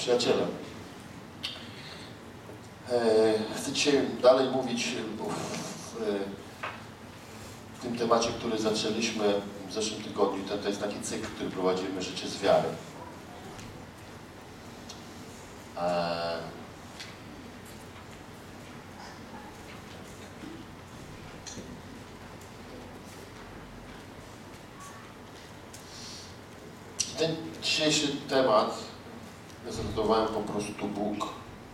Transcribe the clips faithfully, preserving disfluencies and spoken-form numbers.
Przyjaciele, chcę dzisiaj dalej mówić w, w tym temacie, który zaczęliśmy w zeszłym tygodniu. To, to jest taki cykl, który prowadzimy, Życie z wiary. Ten dzisiejszy temat zatytułowałem po prostu Bóg.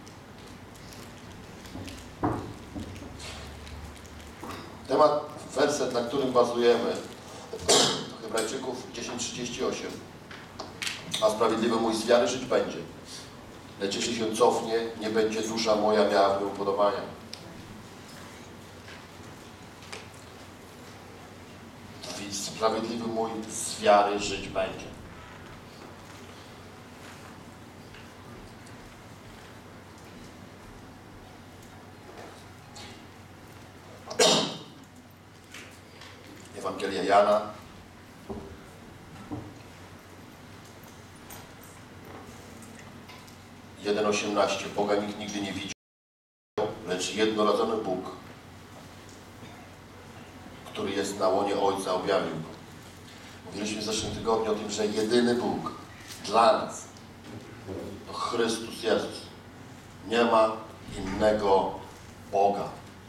Temat, werset, na którym bazujemy, Hebrajczyków dziesięć trzydzieści osiem. A sprawiedliwy mój z wiary żyć będzie. Lecz jeśli się cofnie, nie będzie dusza moja miała w nim upodobania. Sprawiedliwy mój z wiary żyć będzie. Ewangelia Jana. jeden osiemnaście. Boga nikt nigdy nie widział, lecz jednorodzony Bóg, który jest na łonie Ojca, objawił Go. Mówiliśmy w zeszłym tygodniu o tym, że jedyny Bóg dla nas to Chrystus Jezus. Nie ma innego Boga.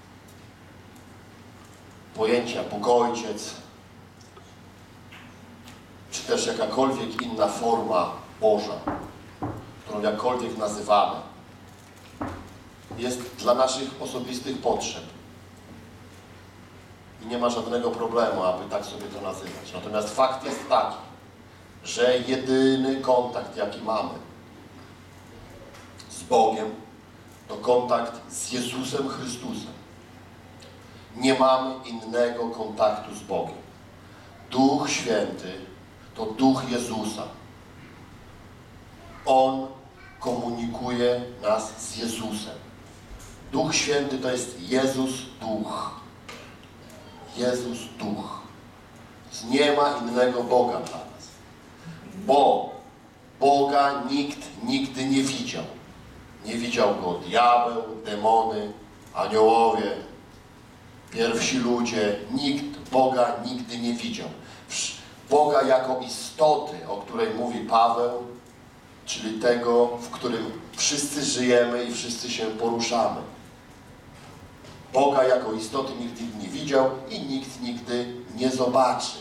Pojęcia Bóg Ojciec, czy też jakakolwiek inna forma Boża, którą jakkolwiek nazywamy, jest dla naszych osobistych potrzeb. I nie ma żadnego problemu, aby tak sobie to nazywać. Natomiast fakt jest taki, że jedyny kontakt, jaki mamy z Bogiem, to kontakt z Jezusem Chrystusem. Nie mamy innego kontaktu z Bogiem. Duch Święty to Duch Jezusa. On komunikuje nas z Jezusem. Duch Święty to jest Jezus Duch. Jezus Duch. Nie ma innego Boga dla nas. Bo Boga nikt nigdy nie widział. Nie widział Go diabeł, demony, aniołowie, pierwsi ludzie. Nikt Boga nigdy nie widział. Boga jako istoty, o której mówi Paweł, czyli tego, w którym wszyscy żyjemy i wszyscy się poruszamy. Boga jako istoty nikt nigdy nie widział i nikt nigdy nie zobaczy.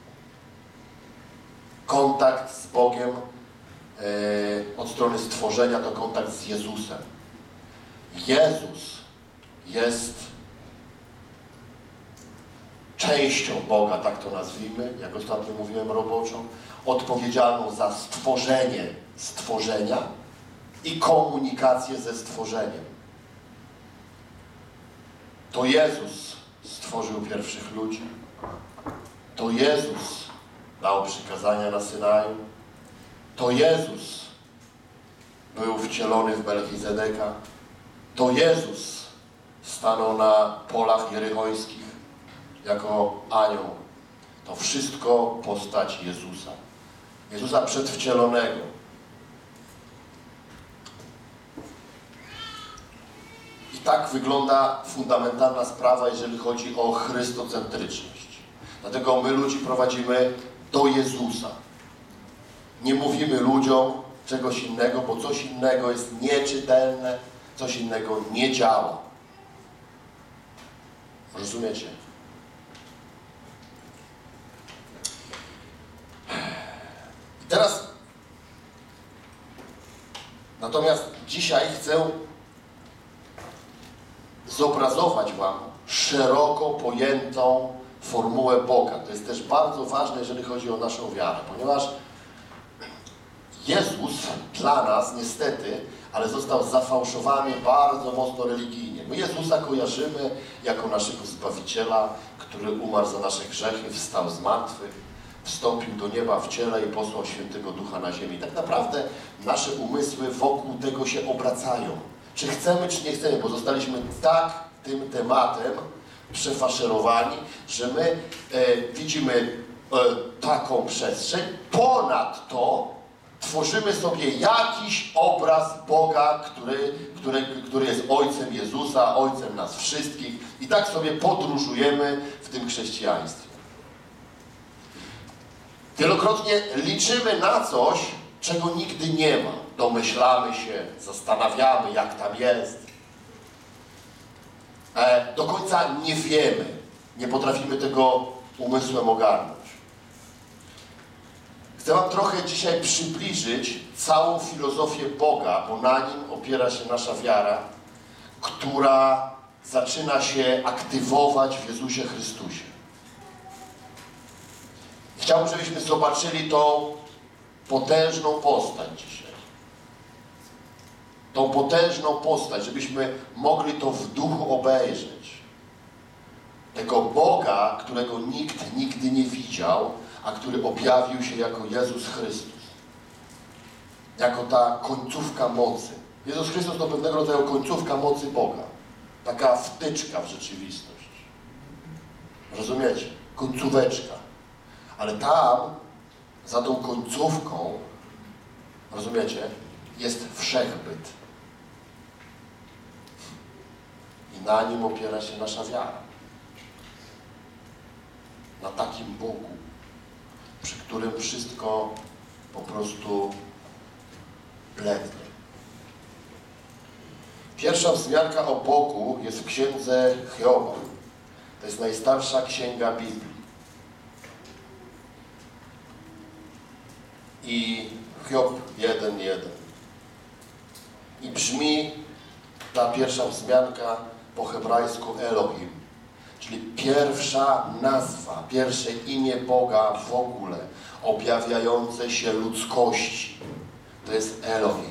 Kontakt z Bogiem e, od strony stworzenia to kontakt z Jezusem. Jezus jest częścią Boga, tak to nazwijmy, jak ostatnio mówiłem roboczo, odpowiedzialną za stworzenie stworzenia i komunikację ze stworzeniem. To Jezus stworzył pierwszych ludzi. To Jezus dał przykazania na Synaju. To Jezus był wcielony w Melchizedeka. To Jezus stanął na polach jerychońskich jako anioł. To wszystko postać Jezusa. Jezusa przedwcielonego. I tak wygląda fundamentalna sprawa, jeżeli chodzi o chrystocentryczność. Dlatego my ludzi prowadzimy do Jezusa. Nie mówimy ludziom czegoś innego, bo coś innego jest nieczytelne, coś innego nie działa. Rozumiecie? I teraz natomiast dzisiaj chcę zobrazować Wam szeroko pojętą formułę Boga. To jest też bardzo ważne, jeżeli chodzi o naszą wiarę, ponieważ Jezus dla nas niestety, ale został zafałszowany bardzo mocno religijnie. My Jezusa kojarzymy jako naszego Zbawiciela, który umarł za nasze grzechy, wstał z martwych, wstąpił do nieba w ciele i posłał Świętego Ducha na ziemi. Tak naprawdę nasze umysły wokół tego się obracają. Czy chcemy, czy nie chcemy, bo zostaliśmy tak tym tematem przefaszerowani, że my e, widzimy e, taką przestrzeń. Ponadto tworzymy sobie jakiś obraz Boga, który, który, który jest Ojcem Jezusa, Ojcem nas wszystkich i tak sobie podróżujemy w tym chrześcijaństwie. Wielokrotnie liczymy na coś, czego nigdy nie ma. Domyślamy się, zastanawiamy, jak tam jest. E, do końca nie wiemy, nie potrafimy tego umysłem ogarnąć. Chcę wam trochę dzisiaj przybliżyć całą filozofię Boga, bo na nim opiera się nasza wiara, która zaczyna się aktywować w Jezusie Chrystusie. Chciałbym, żebyśmy zobaczyli tą potężną postać dzisiaj. Tą potężną postać, żebyśmy mogli to w duchu obejrzeć. Tego Boga, którego nikt nigdy nie widział, a który objawił się jako Jezus Chrystus. Jako ta końcówka mocy. Jezus Chrystus to pewnego rodzaju końcówka mocy Boga. Taka wtyczka w rzeczywistość. Rozumiecie? Końcóweczka. Ale tam, za tą końcówką, rozumiecie, jest wszechbyt. I na nim opiera się nasza wiara. Na takim Bogu, przy którym wszystko po prostu blednie. Pierwsza wzmianka o Bogu jest w księdze Hioba. To jest najstarsza księga Biblii. I Hiob jeden jeden. I brzmi ta pierwsza wzmianka po hebrajsku Elohim, czyli pierwsza nazwa, pierwsze imię Boga w ogóle, objawiające się ludzkości. To jest Elohim.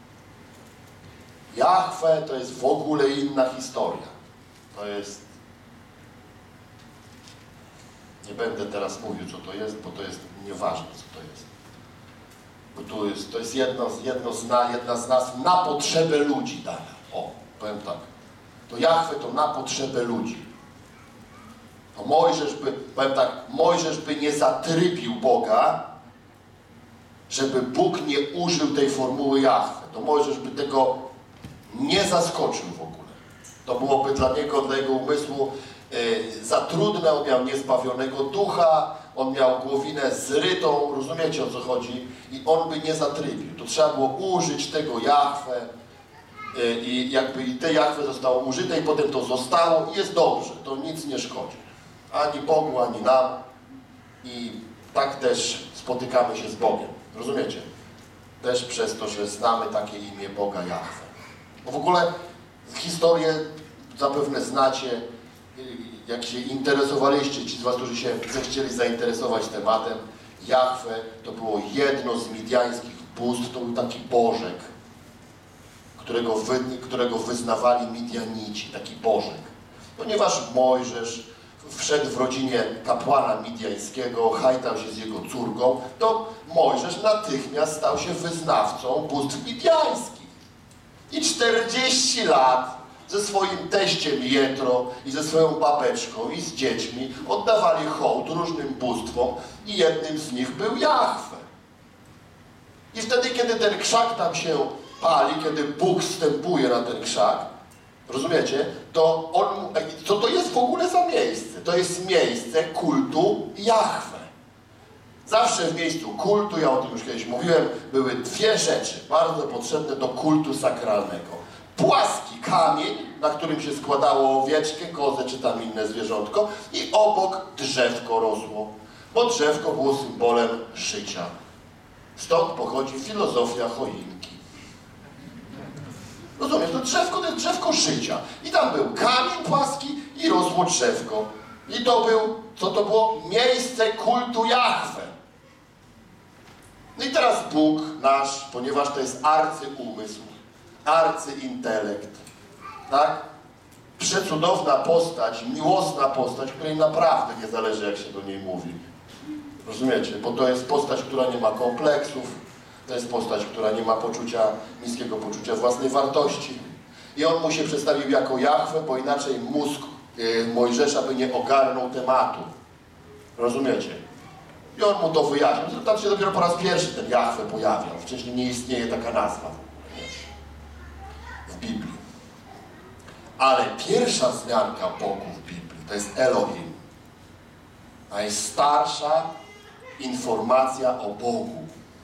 Jahwe to jest w ogóle inna historia. To jest... Nie będę teraz mówił, co to jest, bo to jest nieważne, co to jest. Bo to jest, to jest jedno, jedno z na, jedna z nazw na potrzebę ludzi dana. O, powiem tak. To Jahwe to na potrzebę ludzi. To Mojżesz by, powiem tak, Mojżesz by nie zatrybił Boga, żeby Bóg nie użył tej formuły Jahwe. To Mojżesz by tego nie zaskoczył w ogóle. To byłoby dla niego, dla jego umysłu yy, za trudne. On miał niezbawionego ducha, on miał głowinę zrytą, rozumiecie, o co chodzi? I on by nie zatrybił. To trzeba było użyć tego Jahwe yy, i jakby i te Jahwe zostało użyte i potem to zostało i jest dobrze. To nic nie szkodzi. Ani Bogu, ani nam. I tak też spotykamy się z Bogiem. Rozumiecie? Też przez to, że znamy takie imię Boga Jahwe. Bo w ogóle historię zapewne znacie, jak się interesowaliście, ci z was, którzy się zechcieli zainteresować tematem. Jahwe to było jedno z midiańskich bóstw, to był taki bożek, którego, wy, którego wyznawali Midianici, taki bożek. Ponieważ Mojżesz wszedł w rodzinie kapłana midiańskiego, hajtał się z jego córką, to Mojżesz natychmiast stał się wyznawcą bóstw midiańskich. I czterdzieści lat ze swoim teściem Jetro i ze swoją babeczką i z dziećmi oddawali hołd różnym bóstwom i jednym z nich był Jahwe. I wtedy, kiedy ten krzak tam się pali, kiedy Bóg wstępuje na ten krzak, rozumiecie, to on, co to jest w ogóle za miejsce? To jest miejsce kultu Jahwe. Zawsze w miejscu kultu, ja o tym już kiedyś mówiłem, były dwie rzeczy bardzo potrzebne do kultu sakralnego. Płaski kamień, na którym się składało owieczkę, kozę czy tam inne zwierzątko i obok drzewko rosło, bo drzewko było symbolem życia. Stąd pochodzi filozofia choinki. Rozumiesz, to drzewko to jest drzewko życia. I tam był kamień płaski i rosło drzewko. I to był, co to było? Miejsce kultu Jahwe. No i teraz Bóg nasz, ponieważ to jest arcyumysł, arcyintelekt, tak? Przecudowna postać, miłosna postać, której naprawdę nie zależy, jak się do niej mówi. Rozumiecie? Bo to jest postać, która nie ma kompleksów, to jest postać, która nie ma poczucia, niskiego poczucia własnej wartości. I on mu się przedstawił jako Jahwe, bo inaczej mózg yy, Mojżesza by nie ogarnął tematu. Rozumiecie? I on mu to wyjaśnił. Tam się dopiero po raz pierwszy ten Jahwe pojawiał. Wcześniej nie istnieje taka nazwa w Biblii. Ale pierwsza wzmianka Bogu w Biblii to jest Elohim. Najstarsza informacja o Bogu.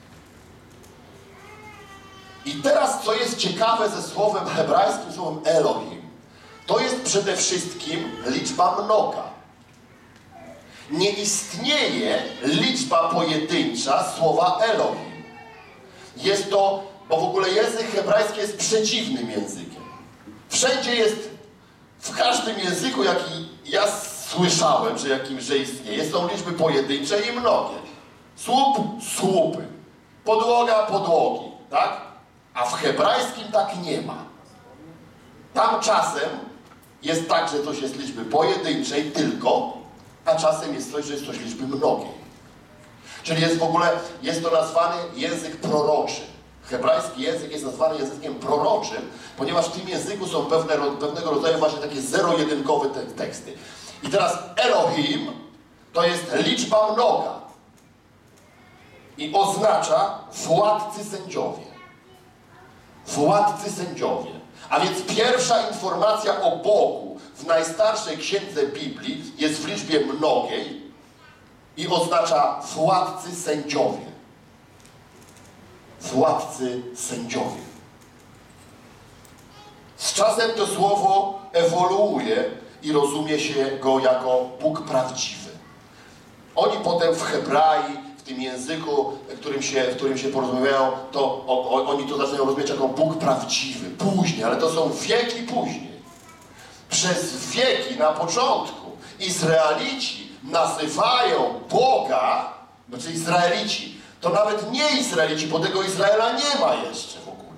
I teraz, co jest ciekawe ze słowem hebrajskim, słowem Elohim, to jest przede wszystkim liczba mnoga. Nie istnieje liczba pojedyncza słowa Elohim. Jest to, bo w ogóle język hebrajski jest przeciwnym językiem. Wszędzie jest, w każdym języku, jaki ja słyszałem, że jakimś, że istnieje, są liczby pojedyncze i mnogie. Słup, słupy. Podłoga, podłogi. Tak? A w hebrajskim tak nie ma. Tam czasem jest tak, że coś jest liczby pojedynczej tylko, a czasem jest coś, że jest coś liczby mnogiej. Czyli jest w ogóle, jest to nazwany język proroczy. Hebrajski język jest nazwany językiem proroczym, ponieważ w tym języku są pewne, pewnego rodzaju właśnie takie zero-jedynkowe te teksty. I teraz Elohim to jest liczba mnoga i oznacza władcy sędziowie. Władcy sędziowie. A więc pierwsza informacja o Bogu w najstarszej księdze Biblii jest w liczbie mnogiej i oznacza władcy sędziowie. Władcy sędziowie. Z czasem to słowo ewoluuje i rozumie się go jako Bóg prawdziwy. Oni potem w Hebrei, w tym języku, którym się, w którym się porozumiewają, to o, o, oni to zaczynają rozumieć jako Bóg prawdziwy. Później, ale to są wieki później. Przez wieki na początku Izraelici nazywają Boga, znaczy Izraelici, to nawet nie Izraelici, bo tego Izraela nie ma jeszcze w ogóle.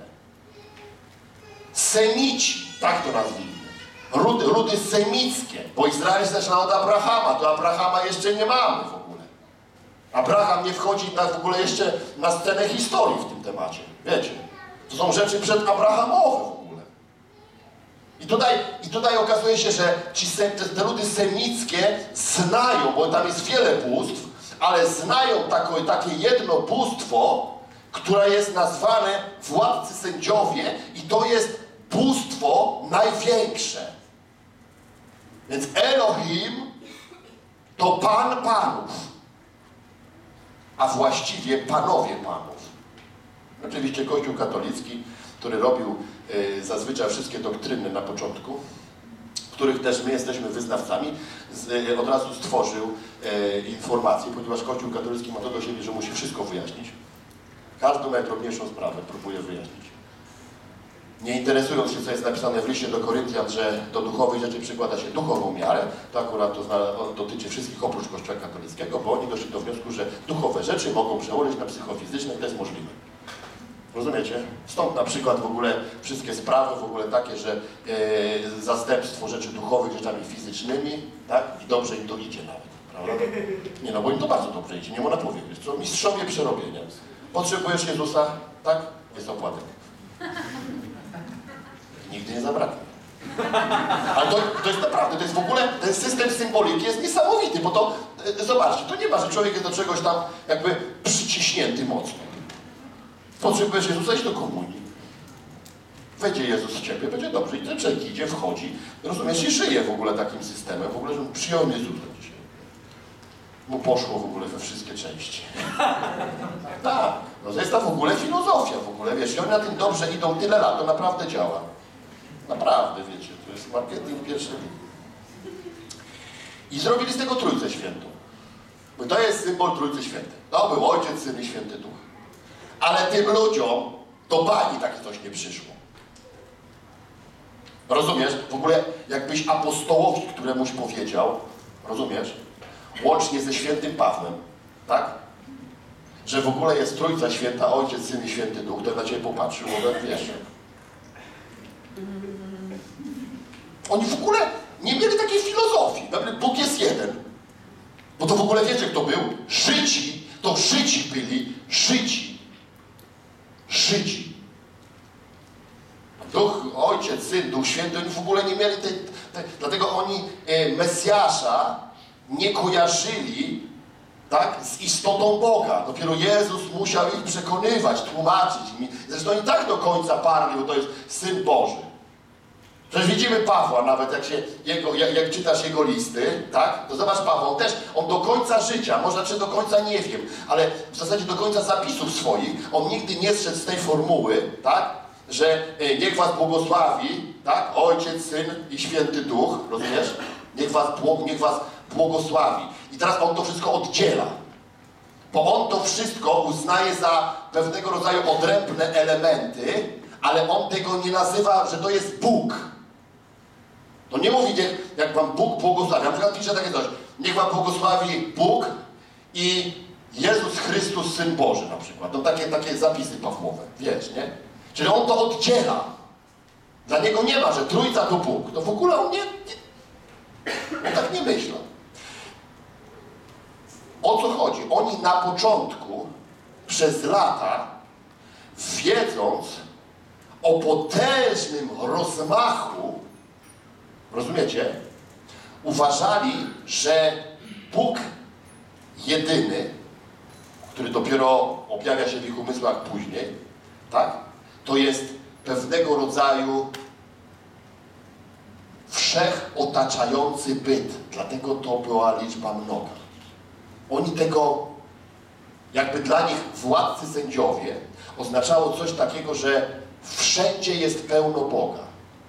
Semici, tak to nazwijmy. Ludy, ludy semickie, bo Izrael się zaczyna od Abrahama, to Abrahama jeszcze nie mamy w ogóle. Abraham nie wchodzi na, w ogóle jeszcze na scenę historii w tym temacie, wiecie. To są rzeczy przedabrahamowe w ogóle. I tutaj, i tutaj okazuje się, że ci, te, te ludy semickie znają, bo tam jest wiele bóstw, ale znają takie, takie jedno bóstwo, które jest nazwane władcy sędziowie i to jest bóstwo największe. Więc Elohim to Pan Panów, a właściwie Panowie Panów. Oczywiście Kościół katolicki, który robił y, zazwyczaj wszystkie doktryny na początku, których też my jesteśmy wyznawcami, z, y, od razu stworzył y, informacje, ponieważ Kościół katolicki ma to do siebie, że musi wszystko wyjaśnić. Każdą najdrobniejszą sprawę próbuje wyjaśnić. Nie interesując się, co jest napisane w liście do Koryntian, że do duchowych rzeczy przykłada się duchową miarę, to akurat to dotyczy wszystkich oprócz Kościoła katolickiego, bo oni doszli do wniosku, że duchowe rzeczy mogą przełożyć na psychofizyczne i to jest możliwe. Rozumiecie? Stąd na przykład w ogóle wszystkie sprawy w ogóle takie, że e, zastępstwo rzeczy duchowych rzeczami fizycznymi, tak? I dobrze im to idzie nawet, prawda? Nie no, bo im to bardzo dobrze idzie, nie można powiedzieć. Co mistrzowie przerobienia. Potrzebujesz Jezusa, tak? Jest opłatek. Nigdy nie zabraknie. Ale to, to jest naprawdę, to jest w ogóle, ten system symboliki jest niesamowity, bo to, e, zobaczcie, to nie ma, że człowiek jest do czegoś tam jakby przyciśnięty mocno. Potrzebujesz Jezusa, iść do komunii. Wejdzie Jezus w ciebie, będzie dobrze. I ten człowiek idzie, wchodzi, rozumiesz, i żyje w ogóle takim systemem, w ogóle, że przyjął Jezusa dzisiaj. Mu poszło w ogóle we wszystkie części. Tak, no to jest ta w ogóle filozofia w ogóle, wiesz, i oni na tym dobrze idą tyle lat, to naprawdę działa. Naprawdę, wiecie, to jest marketing pierwszy. I zrobili z tego Trójcę Świętą. Bo to jest symbol Trójcy Świętej. To był Ojciec, Syn i Święty Duch. Ale tym ludziom do bani takie coś nie przyszło. Rozumiesz? W ogóle jakbyś apostołowi któremuś powiedział, rozumiesz? Łącznie ze świętym Pawłem, tak? Że w ogóle jest Trójca Święta, Ojciec, Syn i Święty Duch, to na ciebie popatrzył, bo wiesz. Oni w ogóle nie mieli takiej filozofii. Bóg jest jeden. Bo to w ogóle wiecie, kto był? Żydzi. To Żydzi byli. Żydzi. Żydzi. Duch, Ojciec, Syn, Duch Święty, oni w ogóle nie mieli tej... tej dlatego oni e, Mesjasza nie kojarzyli tak, z istotą Boga. Dopiero Jezus musiał ich przekonywać, tłumaczyć im. Zresztą i tak do końca parli, bo to jest Syn Boży. Przecież widzimy Pawła, nawet jak, się jego, jak, jak czytasz jego listy, tak? To zobacz Paweł, on też, on do końca życia, może czy do końca nie wiem, ale w zasadzie do końca zapisów swoich, on nigdy nie zszedł z tej formuły, tak? Że y, niech was błogosławi, tak? Ojciec, Syn i Święty Duch, rozumiesz? Niech was, niech was błogosławi. I teraz on to wszystko oddziela. Bo on to wszystko uznaje za pewnego rodzaju odrębne elementy, ale on tego nie nazywa, że to jest Bóg. To nie mówi, niech, jak wam Bóg błogosławi. Na przykład pisze takie coś. Niech wam błogosławi Bóg i Jezus Chrystus, Syn Boży na przykład. To takie, takie zapisy Pawłowe. Wiesz, nie? Czyli on to oddziela. Dla niego nie ma, że Trójca to Bóg. To w ogóle on nie... nie on tak nie myśli. O co chodzi? Oni na początku, przez lata, wiedząc o potężnym rozmachu, rozumiecie, uważali, że Bóg jedyny, który dopiero objawia się w ich umysłach później, tak, to jest pewnego rodzaju wszechotaczający byt. Dlatego to była liczba mnoga. Oni tego, jakby dla nich władcy sędziowie, oznaczało coś takiego, że wszędzie jest pełno Boga.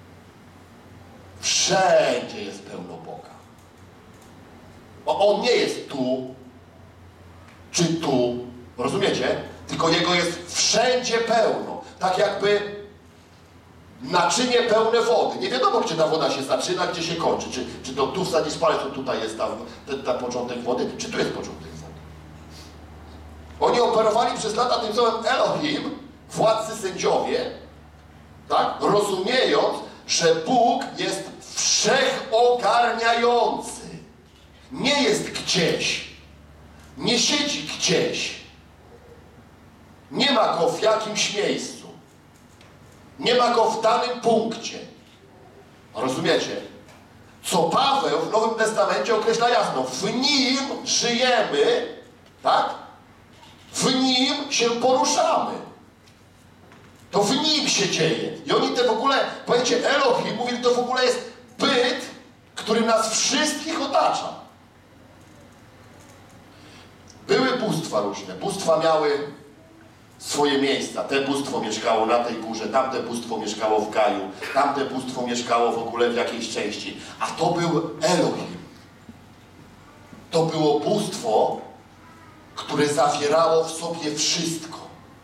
Wszędzie jest pełno Boga. Bo On nie jest tu, czy tu, rozumiecie? Tylko Jego jest wszędzie pełno. Tak jakby naczynie pełne wody. Nie wiadomo, gdzie ta woda się zaczyna, gdzie się kończy. Czy, czy to tu wsadzisz palec, to tutaj jest tam ten, ten początek wody, czy tu jest początek wody. Oni operowali przez lata tym słowem Elohim, władcy sędziowie, tak? Rozumiejąc, że Bóg jest wszechogarniający. Nie jest gdzieś. Nie siedzi gdzieś. Nie ma Go w jakimś miejscu. Nie ma Go w danym punkcie. Rozumiecie? Co Paweł w Nowym Testamencie określa jasno. W Nim żyjemy, tak? W Nim się poruszamy. To w Nim się dzieje. I oni te w ogóle, pojęcie Elohim, mówili, to w ogóle jest byt, który nas wszystkich otacza. Były bóstwa różne. Bóstwa miały swoje miejsca. Te bóstwo mieszkało na tej górze, tamte bóstwo mieszkało w Gaju, tamte bóstwo mieszkało w ogóle w jakiejś części. A to był Elohim. To było bóstwo, które zawierało w sobie wszystko.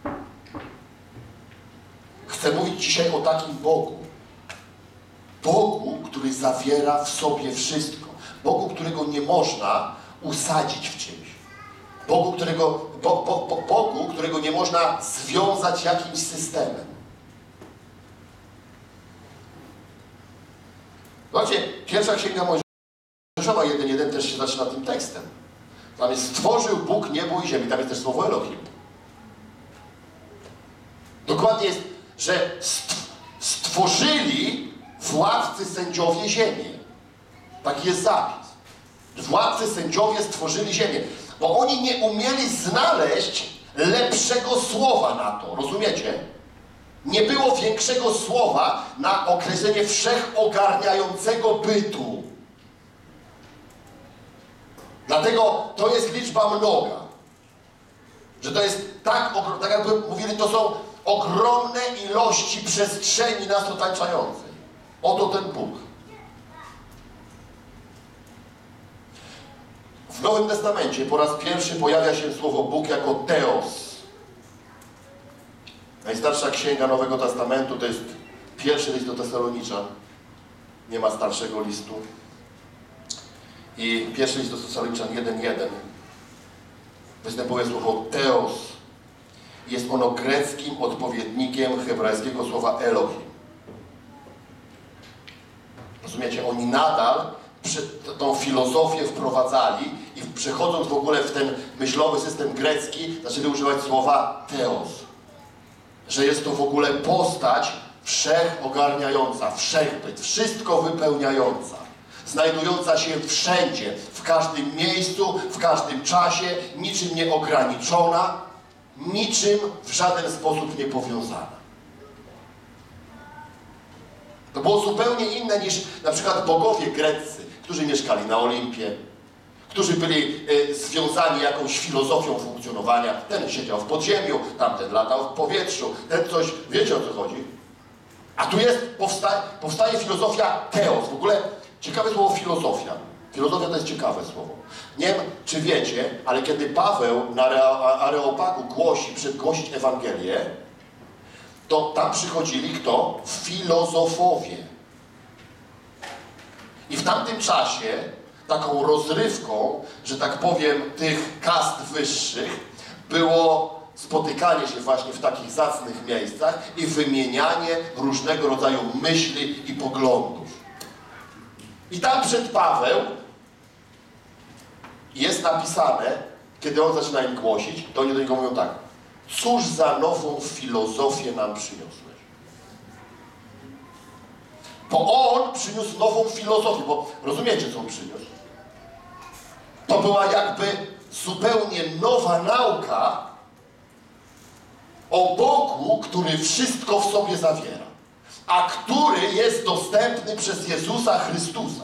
Chcę mówić dzisiaj o takim Bogu. Bogu, który zawiera w sobie wszystko. Bogu, którego nie można usadzić w czymś. Bogu, którego, bo, bo, bo, Bogu, którego nie można związać jakimś systemem. Zobaczcie, pierwsza księga Mojżeszowa jeden jeden też się zaczyna tym tekstem. Tam jest: stworzył Bóg niebo i ziemię. Tam jest też słowo Elohim. Dokładnie jest, że stworzyli władcy sędziowie ziemię. Taki jest zapis. Władcy sędziowie stworzyli ziemię. Bo oni nie umieli znaleźć lepszego słowa na to. Rozumiecie? Nie było większego słowa na określenie wszechogarniającego bytu. Dlatego to jest liczba mnoga. Że to jest tak, tak jakby mówili, to są ogromne ilości przestrzeni nas otaczającej. Oto ten Bóg. W Nowym Testamencie po raz pierwszy pojawia się słowo Bóg jako Theos. Najstarsza księga Nowego Testamentu to jest pierwszy list do Tesalonicza. Nie ma starszego listu. I pierwszy list do Tesaloniczan jeden jeden występuje słowo Theos. Jest ono greckim odpowiednikiem hebrajskiego słowa Elohim. Rozumiecie? Oni nadal tą filozofię wprowadzali i przechodząc w ogóle w ten myślowy system grecki, zaczęli używać słowa Theos. Że jest to w ogóle postać wszechogarniająca, wszechbyt, wszystko wypełniająca. znajdująca się wszędzie, w każdym miejscu, w każdym czasie, niczym nieograniczona, niczym w żaden sposób nie powiązana. To było zupełnie inne niż na przykład bogowie greccy, którzy mieszkali na Olimpie, którzy byli y, związani jakąś filozofią funkcjonowania. Ten siedział w podziemiu, tamten latał w powietrzu, ten coś, wiecie o co chodzi? A tu jest, powstaje, powstaje filozofia teos. W ogóle ciekawe słowo filozofia. Filozofia to jest ciekawe słowo. Nie wiem, czy wiecie, ale kiedy Paweł na Areopagu głosi, przedgłosić Ewangelię, to tam przychodzili kto? Filozofowie. I w tamtym czasie taką rozrywką, że tak powiem, tych kast wyższych było spotykanie się właśnie w takich zacnych miejscach i wymienianie różnego rodzaju myśli i poglądów. I tam przed Paweł jest napisane, kiedy on zaczyna im głosić, to oni do niego mówią tak: cóż za nową filozofię nam przyniosłeś? Bo on przyniósł nową filozofię, bo rozumiecie, co on przyniósł? To była jakby zupełnie nowa nauka o Bogu, który wszystko w sobie zawiera, a który jest dostępny przez Jezusa Chrystusa.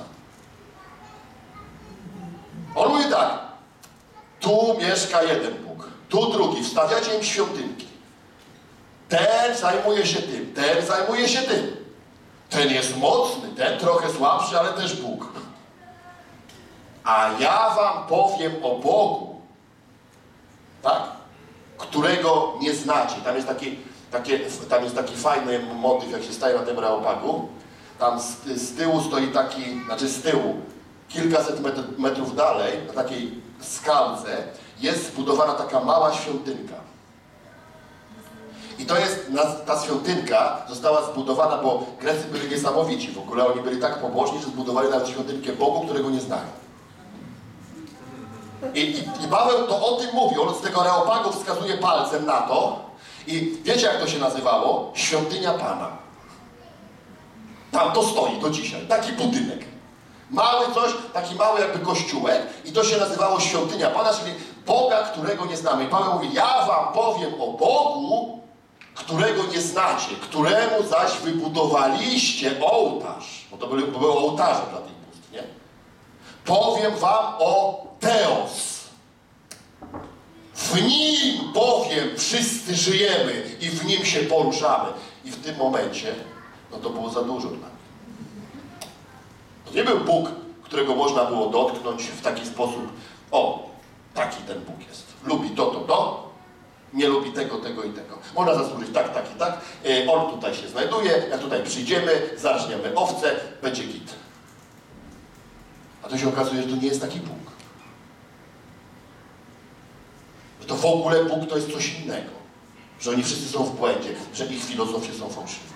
On mówi tak: tu mieszka jeden Bóg, tu drugi, wstawiacie im świątynki. Ten zajmuje się tym, ten zajmuje się tym. Ten jest mocny, ten trochę słabszy, ale też Bóg. A ja wam powiem o Bogu, tak? Którego nie znacie. Tam jest taki, takie, tam jest taki fajny motyw, jak się staje na tym Areopagu. Tam z, z tyłu stoi taki, znaczy z tyłu, kilkaset metr, metrów dalej, na takiej skałce, jest zbudowana taka mała świątynka. I to jest, ta świątynka została zbudowana, bo Grecy byli niesamowici w ogóle. Oni byli tak pobożni, że zbudowali nawet świątynkę Bogu, którego nie znają. I, i, I Paweł to o tym mówi. On z tego Areopagu wskazuje palcem na to. I wiecie, jak to się nazywało? Świątynia Pana. Tam to stoi do dzisiaj. Taki budynek. Mały coś, taki mały jakby kościółek. I to się nazywało Świątynia Pana, czyli Boga, którego nie znamy. I Paweł mówi: ja wam powiem o Bogu, którego nie znacie, któremu zaś wybudowaliście ołtarz. Bo to były, bo były ołtarze dla tych bóstw, nie? Powiem wam o Teos. W nim bowiem wszyscy żyjemy i w nim się poruszamy. I w tym momencie, no to było za dużo dla mnie. To nie był Bóg, którego można było dotknąć w taki sposób: o, taki ten Bóg jest. Lubi to, to, to. Nie lubi tego, tego i tego. Można zasłużyć tak, tak i tak. On tutaj się znajduje, jak tutaj przyjdziemy, zarżniemy owce, będzie git. A to się okazuje, że to nie jest taki Bóg. Że to w ogóle Bóg to jest coś innego. Że oni wszyscy są w błędzie, że ich filozofie są fałszywe.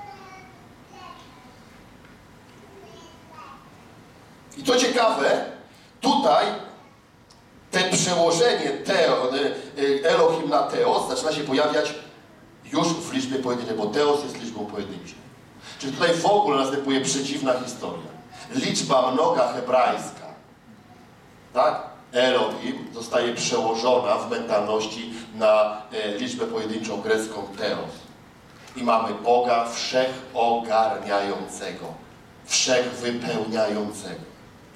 I co ciekawe, tutaj te przełożenie teo, Elohim na Teos zaczyna się pojawiać już w liczbie pojedynczej, bo Teos jest liczbą pojedynczą. Czyli tutaj w ogóle następuje przeciwna historia. Liczba mnoga hebrajska, tak? Elohim zostaje przełożona w mentalności na e, liczbę pojedynczą grecką Teos. I mamy Boga wszechogarniającego, wszechwypełniającego.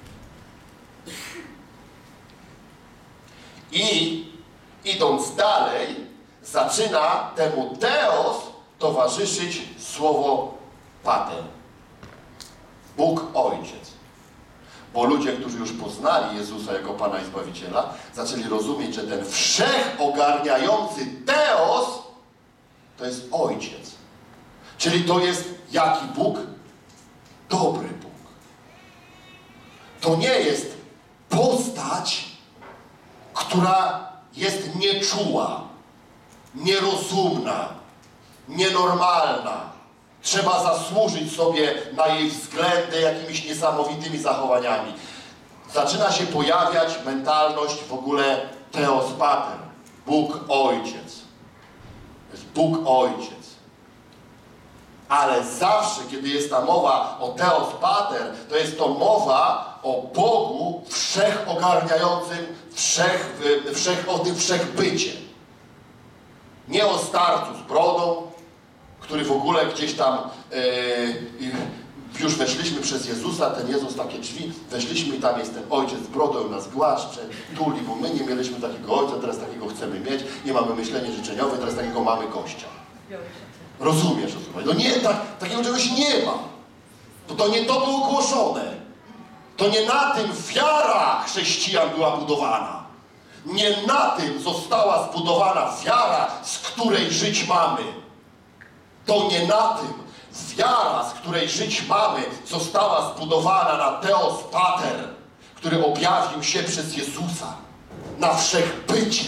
I idąc dalej, zaczyna temu Teos towarzyszyć słowo Pater. Bóg Ojciec. Bo ludzie, którzy już poznali Jezusa jako Pana i Zbawiciela, zaczęli rozumieć, że ten wszechogarniający Teos to jest Ojciec. Czyli to jest jaki Bóg? Dobry Bóg. To nie jest postać, która jest nieczuła, nierozumna, nienormalna. Trzeba zasłużyć sobie na jej względy jakimiś niesamowitymi zachowaniami. Zaczyna się pojawiać mentalność w ogóle Theos Pater, Bóg Ojciec. To jest Bóg Ojciec. Ale zawsze, kiedy jest ta mowa o Theos Pater, to jest to mowa o Bogu wszechogarniającym, wszech, wszech, o tym wszechbycie. Nie o starcu z brodą, który w ogóle gdzieś tam yy, już weszliśmy przez Jezusa, ten Jezus takie drzwi, weszliśmy i tam jest ten ojciec z brodą, nas głaszcze, tuli, bo my nie mieliśmy takiego ojca, teraz takiego chcemy mieć, nie mamy myślenie życzeniowe, teraz takiego mamy gościa. Rozumiesz, rozumiesz? No nie, tak, takiego czegoś nie ma. Bo to nie to było głoszone. To nie na tym wiara chrześcijan była budowana. Nie na tym została zbudowana wiara, z której żyć mamy. To nie na tym. Wiara, z której żyć mamy, została zbudowana na Theos Pater, który objawił się przez Jezusa. Na wszechbycie.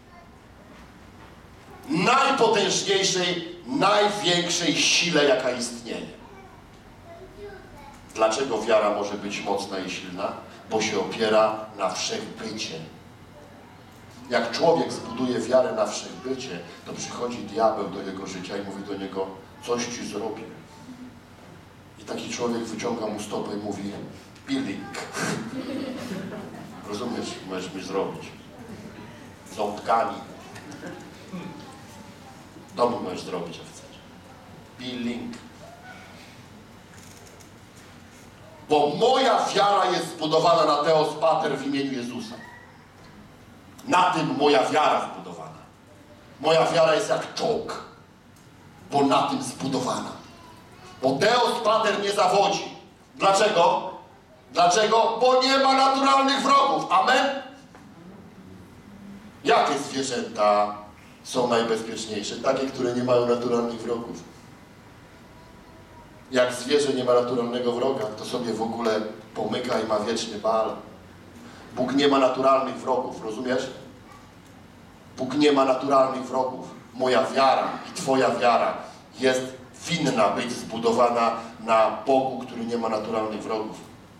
Najpotężniejszej, największej sile, jaka istnieje. Dlaczego wiara może być mocna i silna? Bo się opiera na wszechbycie. Jak człowiek zbuduje wiarę na wszechbycie, to przychodzi diabeł do jego życia i mówi do niego, coś ci zrobię. I taki człowiek wyciąga mu stopę i mówi, billing. Rozumiesz, możesz mi zrobić. Ząbkami. To mi możesz zrobić, jak chcesz. Billing. Bo moja wiara jest zbudowana na Theos Pater w imieniu Jezusa. Na tym moja wiara zbudowana. Moja wiara jest jak czołg, bo na tym zbudowana. Bo Theos Pater nie zawodzi. Dlaczego? Dlaczego? Bo nie ma naturalnych wrogów. Amen? Jakie zwierzęta są najbezpieczniejsze? Takie, które nie mają naturalnych wrogów. Jak zwierzę nie ma naturalnego wroga, to sobie w ogóle pomyka i ma wieczny bal. Bóg nie ma naturalnych wrogów, rozumiesz? Bóg nie ma naturalnych wrogów. Moja wiara i twoja wiara jest winna być zbudowana na Bogu, który nie ma naturalnych wrogów.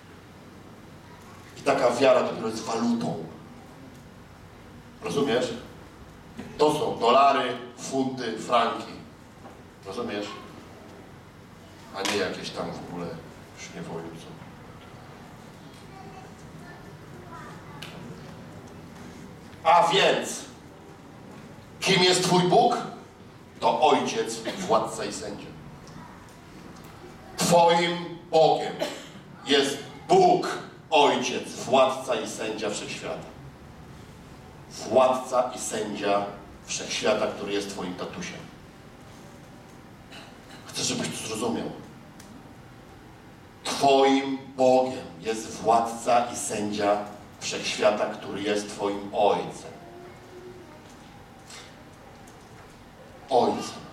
I taka wiara dopiero jest walutą. Rozumiesz? To są dolary, funty, franki. Rozumiesz? A nie jakieś tam w ogóle już nie wolno co. A więc, kim jest twój Bóg? To Ojciec, władca i sędzia. Twoim Bogiem jest Bóg, Ojciec, władca i sędzia wszechświata. Władca i sędzia wszechświata, który jest twoim tatusiem. Chcę, żebyś to zrozumiał. Twoim Bogiem jest władca i sędzia wszechświata, który jest twoim Ojcem. Ojcem.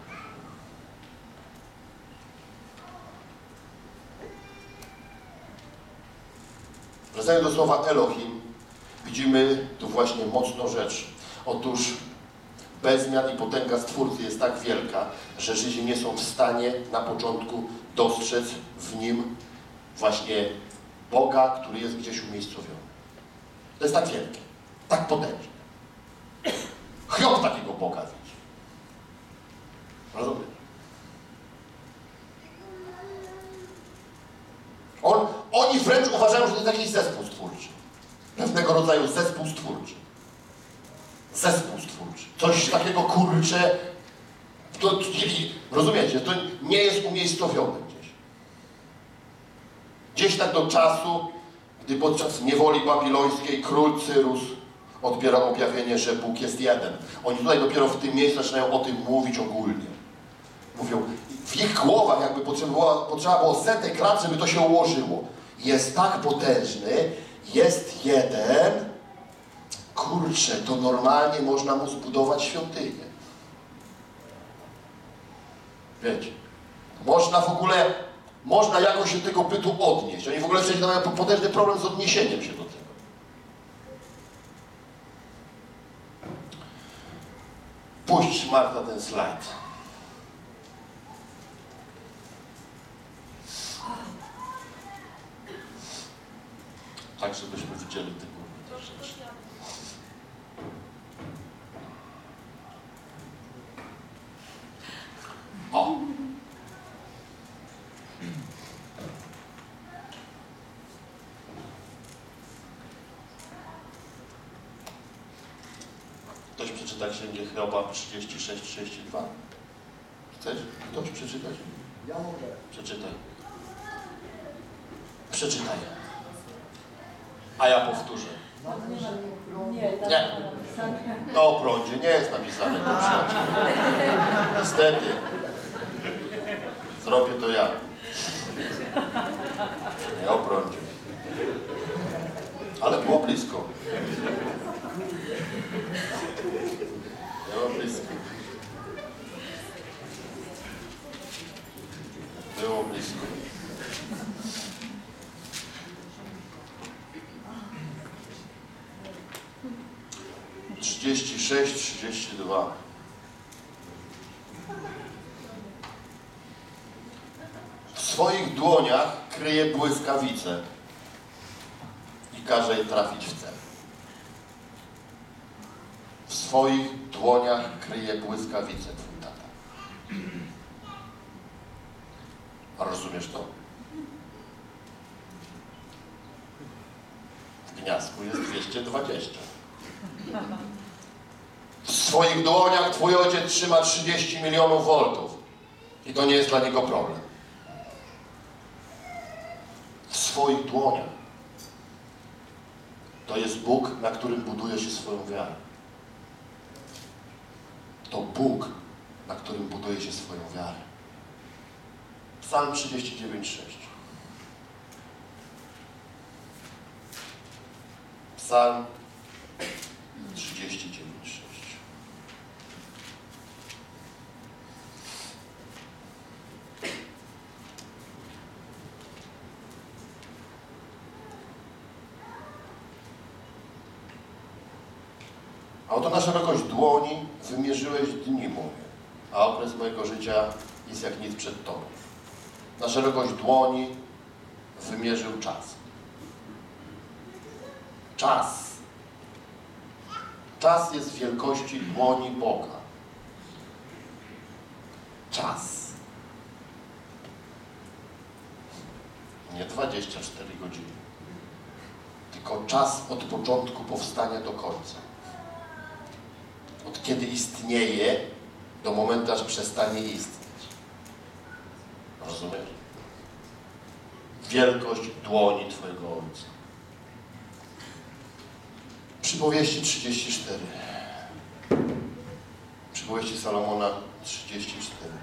Wracając do słowa Elohim, widzimy tu właśnie mocną rzecz. Otóż bezmiar i potęga Stwórcy jest tak wielka, że Żydzi nie są w stanie na początku dostrzec w Nim właśnie Boga, który jest gdzieś umiejscowiony. To jest tak wielkie, tak potężne. Hiob takiego Boga widzi. Rozumiesz? On, oni wręcz uważają, że to jest jakiś zespół stwórczy. Pewnego rodzaju zespół stwórczy. Zespół stwórczy. Coś takiego kurcze. To, rozumiecie? To nie jest umiejscowione gdzieś. Gdzieś tak do czasu, gdy podczas niewoli babilońskiej król Cyrus odbierał objawienie, że Bóg jest jeden. Oni tutaj dopiero w tym miejscu zaczynają o tym mówić ogólnie. Mówią, w ich głowach jakby potrzeba, potrzeba było setek lat, żeby to się ułożyło. Jest tak potężny, jest jeden, kurczę, to normalnie można mu zbudować świątynię. Wiecie, można w ogóle, można jakoś się tego bytu odnieść. Oni w ogóle wcześniej mają potężny problem z odniesieniem się do tego. Puść, Marta, ten slajd. Tak, żebyśmy widzieli te główne rzeczy. O! przeczyta Księgę Hioba trzydzieści sześć trzydzieści dwa? Chcesz ktoś przeczytać? Ja mogę. Przeczytaj. Przeczytaj. A ja powtórzę. Nie, tam Nie. No o prądzie nie jest napisane, to przyjaciół. Niestety. Zrobię to ja. Nie o prądzie. Ale było blisko. Było blisko. Było blisko. trzydzieści sześć trzydzieści dwa. W swoich dłoniach kryje błyskawice i każe je trafić w cel. W swoich dłoniach kryje błyskawice twój tata. A rozumiesz to? W Gniazdku jest dwieście dwadzieścia. W swoich dłoniach twój ojciec trzyma trzydzieści milionów voltów. I to nie jest dla niego problem. W swoich dłoniach. To jest Bóg, na którym buduje się swoją wiarę. To Bóg, na którym buduje się swoją wiarę. Psalm trzydzieści dziewięć sześć. Psalm trzydzieści dziewięć sześć. A oto na szerokość dłoni wymierzyłeś dni moje, a okres mojego życia jest jak nic przed Tobą. Na szerokość dłoni wymierzył czas. Czas. Czas jest wielkości dłoni Boga. Czas. Nie dwadzieścia cztery godziny. Tylko czas od początku powstania do końca. Od kiedy istnieje, do momentu, aż przestanie istnieć. Rozumiesz? Wielkość dłoni Twojego Ojca. Przypowieści trzydzieści cztery. Przypowieści Salomona trzydzieści cztery.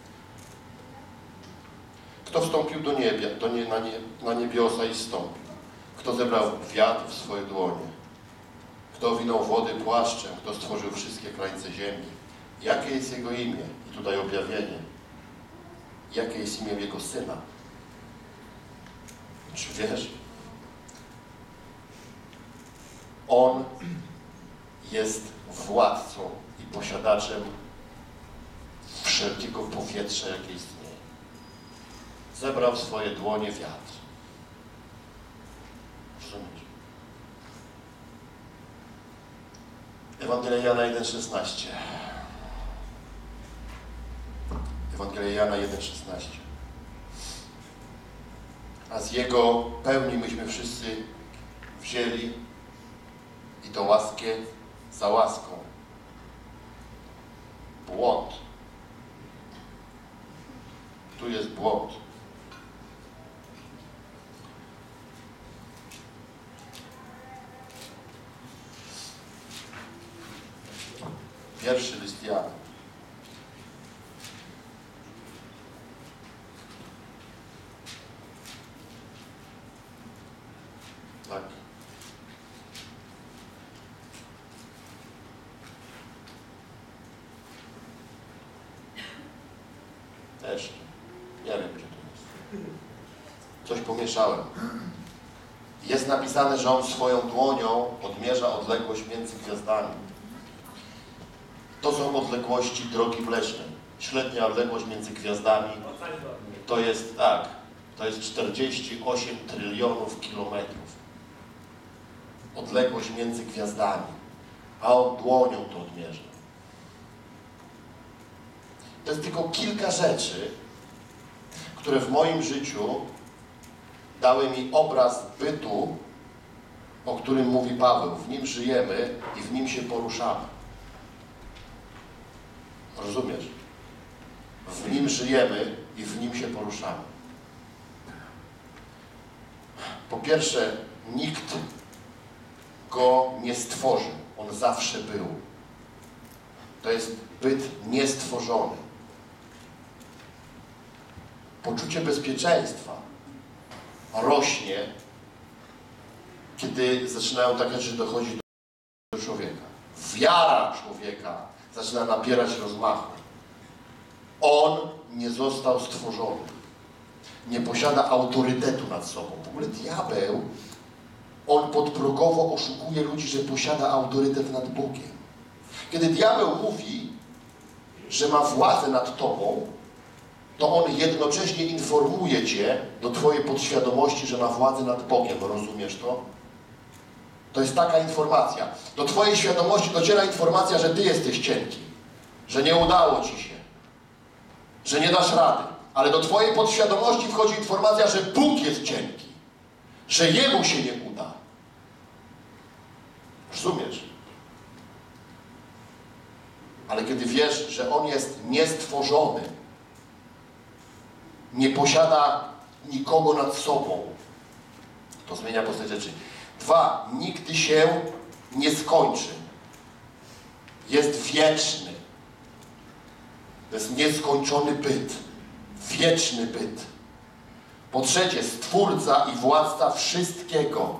Kto wstąpił do niebia, do nie, na, nie, na niebiosa i zstąpił? Kto zebrał wiatr w swoje dłonie? Kto owinął wody płaszczem? Kto stworzył wszystkie krańce ziemi? Jakie jest Jego imię? I tutaj objawienie. Jakie jest imię Jego Syna? Czy wiesz? On jest władcą i posiadaczem wszelkiego powietrza, jakie istnieje. Zebrał w swoje dłonie wiatr. Rozumiesz? Ewangelia Jana jeden szesnaście. Ewangelia Jana jeden szesnaście. A z Jego pełni myśmy wszyscy wzięli i to łaskę za łaską. Błąd. Tu jest błąd. Pierwszy list Jana. Tak. Też. Nie wiem, gdzie to jest. Coś pomieszałem. Jest napisane, że On swoją dłonią odmierza odległość między gwiazdami. To są odległości drogi mlecznej. Średnia odległość między gwiazdami to jest, tak, to jest czterdzieści osiem trylionów kilometrów. Odległość między gwiazdami. A On dłonią to odmierza. To jest tylko kilka rzeczy, które w moim życiu dały mi obraz bytu, o którym mówi Paweł. W nim żyjemy i w nim się poruszamy. Rozumiesz? W nim żyjemy i w nim się poruszamy. Po pierwsze, nikt go nie stworzył. On zawsze był. To jest byt niestworzony. Poczucie bezpieczeństwa rośnie, kiedy zaczynają takie rzeczy dochodzić do człowieka. Wiara człowieka zaczyna nabierać rozmachu. On nie został stworzony. Nie posiada autorytetu nad sobą. W ogóle diabeł, on podprogowo oszukuje ludzi, że posiada autorytet nad Bogiem. Kiedy diabeł mówi, że ma władzę nad tobą, to on jednocześnie informuje cię do twojej podświadomości, że ma władzę nad Bogiem. Rozumiesz to? To jest taka informacja. Do twojej świadomości dociera informacja, że ty jesteś cienki, że nie udało ci się, że nie dasz rady. Ale do twojej podświadomości wchodzi informacja, że Bóg jest cienki, że Jemu się nie uda. Rozumiesz? Ale kiedy wiesz, że On jest niestworzony, nie posiada nikogo nad sobą, to zmienia postać rzeczy. Dwa, nigdy się nie skończy. Jest wieczny. To jest nieskończony byt. Wieczny byt. Po trzecie, Stwórca i Władca wszystkiego.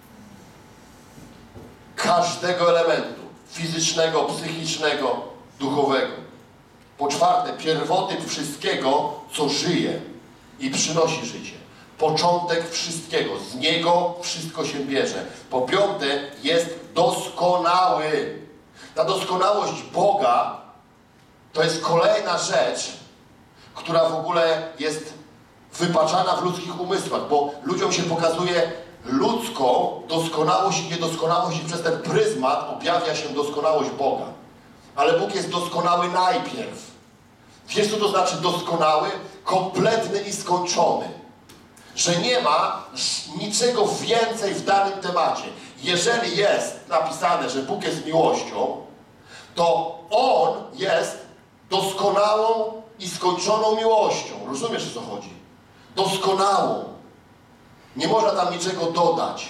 Każdego elementu. Fizycznego, psychicznego, duchowego. Po czwarte, pierwotyp wszystkiego, co żyje i przynosi życie. Początek wszystkiego. Z Niego wszystko się bierze. Po piąte, jest doskonały. Ta doskonałość Boga to jest kolejna rzecz, która w ogóle jest wypaczana w ludzkich umysłach, bo ludziom się pokazuje ludzką doskonałość i niedoskonałość i przez ten pryzmat objawia się doskonałość Boga. Ale Bóg jest doskonały najpierw. Wiesz, co to znaczy doskonały? Kompletny i skończony. Że nie ma niczego więcej w danym temacie. Jeżeli jest napisane, że Bóg jest miłością, to On jest doskonałą i skończoną miłością. Rozumiesz, o co chodzi? Doskonałą. Nie można tam niczego dodać.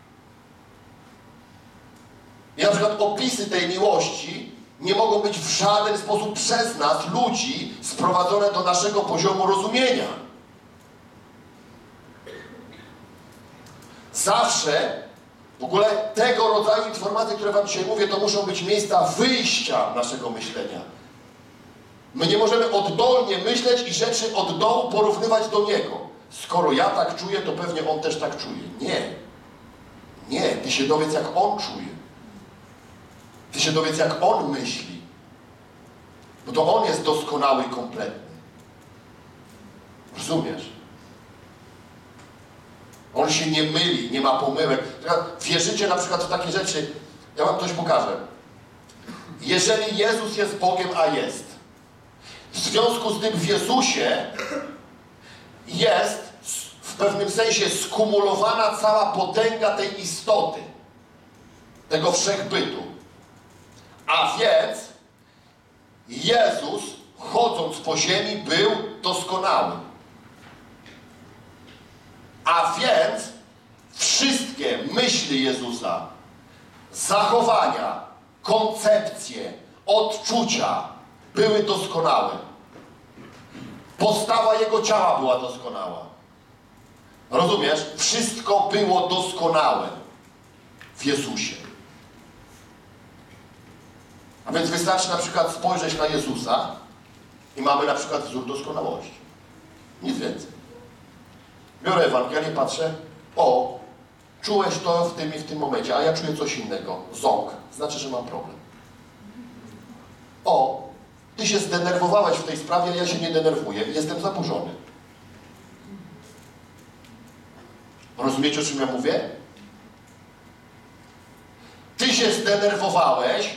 I na przykład opisy tej miłości nie mogą być w żaden sposób przez nas, ludzi, sprowadzone do naszego poziomu rozumienia. Zawsze, w ogóle tego rodzaju informacje, które wam dzisiaj mówię, to muszą być miejsca wyjścia naszego myślenia. My nie możemy oddolnie myśleć i rzeczy od dołu porównywać do Niego. Skoro ja tak czuję, to pewnie On też tak czuje. Nie. Nie. Ty się dowiedz, jak On czuje. Ty się dowiedz, jak On myśli. Bo to On jest doskonały i kompletny. Rozumiesz? On się nie myli, nie ma pomyłek. Wierzycie na przykład w takie rzeczy. Ja wam coś pokażę. Jeżeli Jezus jest Bogiem, a jest, w związku z tym w Jezusie jest w pewnym sensie skumulowana cała potęga tej istoty, tego wszechbytu. A więc Jezus, chodząc po ziemi, był doskonały. A więc wszystkie myśli Jezusa, zachowania, koncepcje, odczucia były doskonałe. Postawa Jego ciała była doskonała. Rozumiesz? Wszystko było doskonałe w Jezusie. A więc wystarczy na przykład spojrzeć na Jezusa i mamy na przykład wzór doskonałości. Nic więcej. Biorę Ewangelię, patrzę, o, czułeś to w tym i w tym momencie, a ja czuję coś innego. Ząg. Znaczy, że mam problem. O, ty się zdenerwowałeś w tej sprawie, a ja się nie denerwuję. Jestem zaburzony. Rozumiecie, o czym ja mówię? Ty się zdenerwowałeś,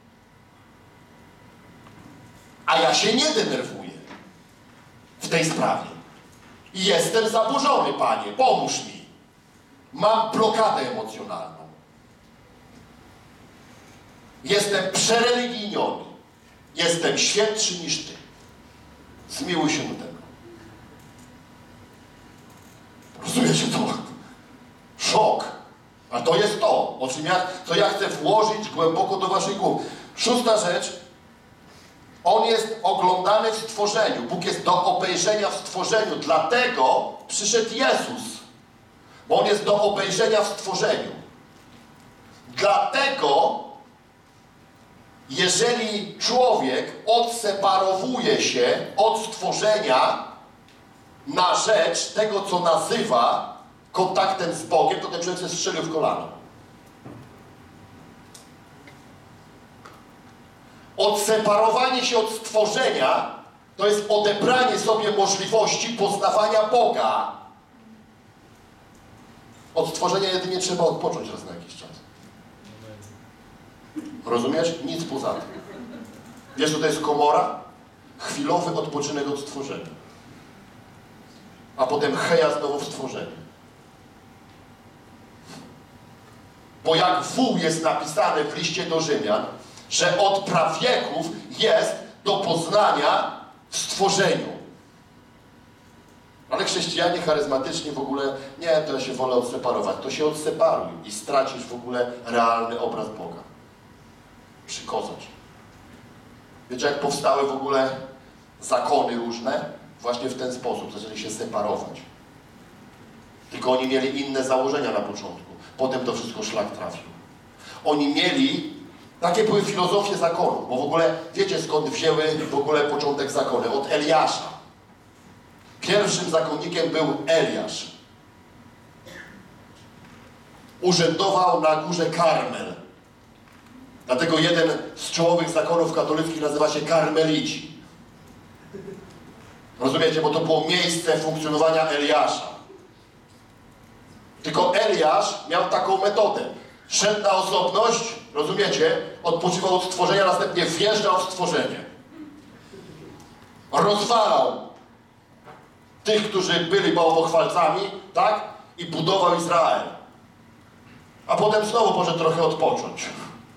a ja się nie denerwuję w tej sprawie. I jestem zaburzony, Panie, pomóż mi. Mam blokadę emocjonalną. Jestem przereligijniony. jestem świętszy niż ty. Zmiłuj się do tego. Rozumiecie to? Szok. A to jest to, o czym ja, co ja chcę włożyć głęboko do waszej głowy. Szósta rzecz. On jest oglądany w stworzeniu. Bóg jest do obejrzenia w stworzeniu. Dlatego przyszedł Jezus. Bo On jest do obejrzenia w stworzeniu. Dlatego, jeżeli człowiek odseparowuje się od stworzenia na rzecz tego, co nazywa kontaktem z Bogiem, to ten człowiek się strzelił w kolano. Odseparowanie się od stworzenia to jest odebranie sobie możliwości poznawania Boga. Od stworzenia jedynie trzeba odpocząć raz na jakiś czas. Rozumiesz? Nic poza tym. Wiesz, co to jest komora? Chwilowy odpoczynek od stworzenia. A potem heja znowu w stworzeniu. Bo jak wół jest napisane w liście do Rzymian, że od prawieków jest do poznania w stworzeniu. Ale chrześcijanie charyzmatyczni w ogóle, nie, to ja się wolę odseparować. To się odseparuj i stracisz w ogóle realny obraz Boga. Przykozać. Wiecie, jak powstały w ogóle zakony różne? Właśnie w ten sposób. Zaczęli się separować. Tylko oni mieli inne założenia na początku. Potem to wszystko szlak trafił. Oni mieli, takie były filozofie zakonu, bo w ogóle, wiecie skąd wzięły w ogóle początek zakony? Od Eliasza. Pierwszym zakonnikiem był Eliasz. Urzędował na górze Karmel. Dlatego jeden z czołowych zakonów katolickich nazywa się Karmelici. Rozumiecie? Bo to było miejsce funkcjonowania Eliasza. Tylko Eliasz miał taką metodę. Szedł na osobność, rozumiecie? Odpoczywał od stworzenia, następnie wjeżdżał w stworzenie. Rozwalał tych, którzy byli bałwochwalcami, tak? I budował Izrael. A potem znowu może trochę odpocząć.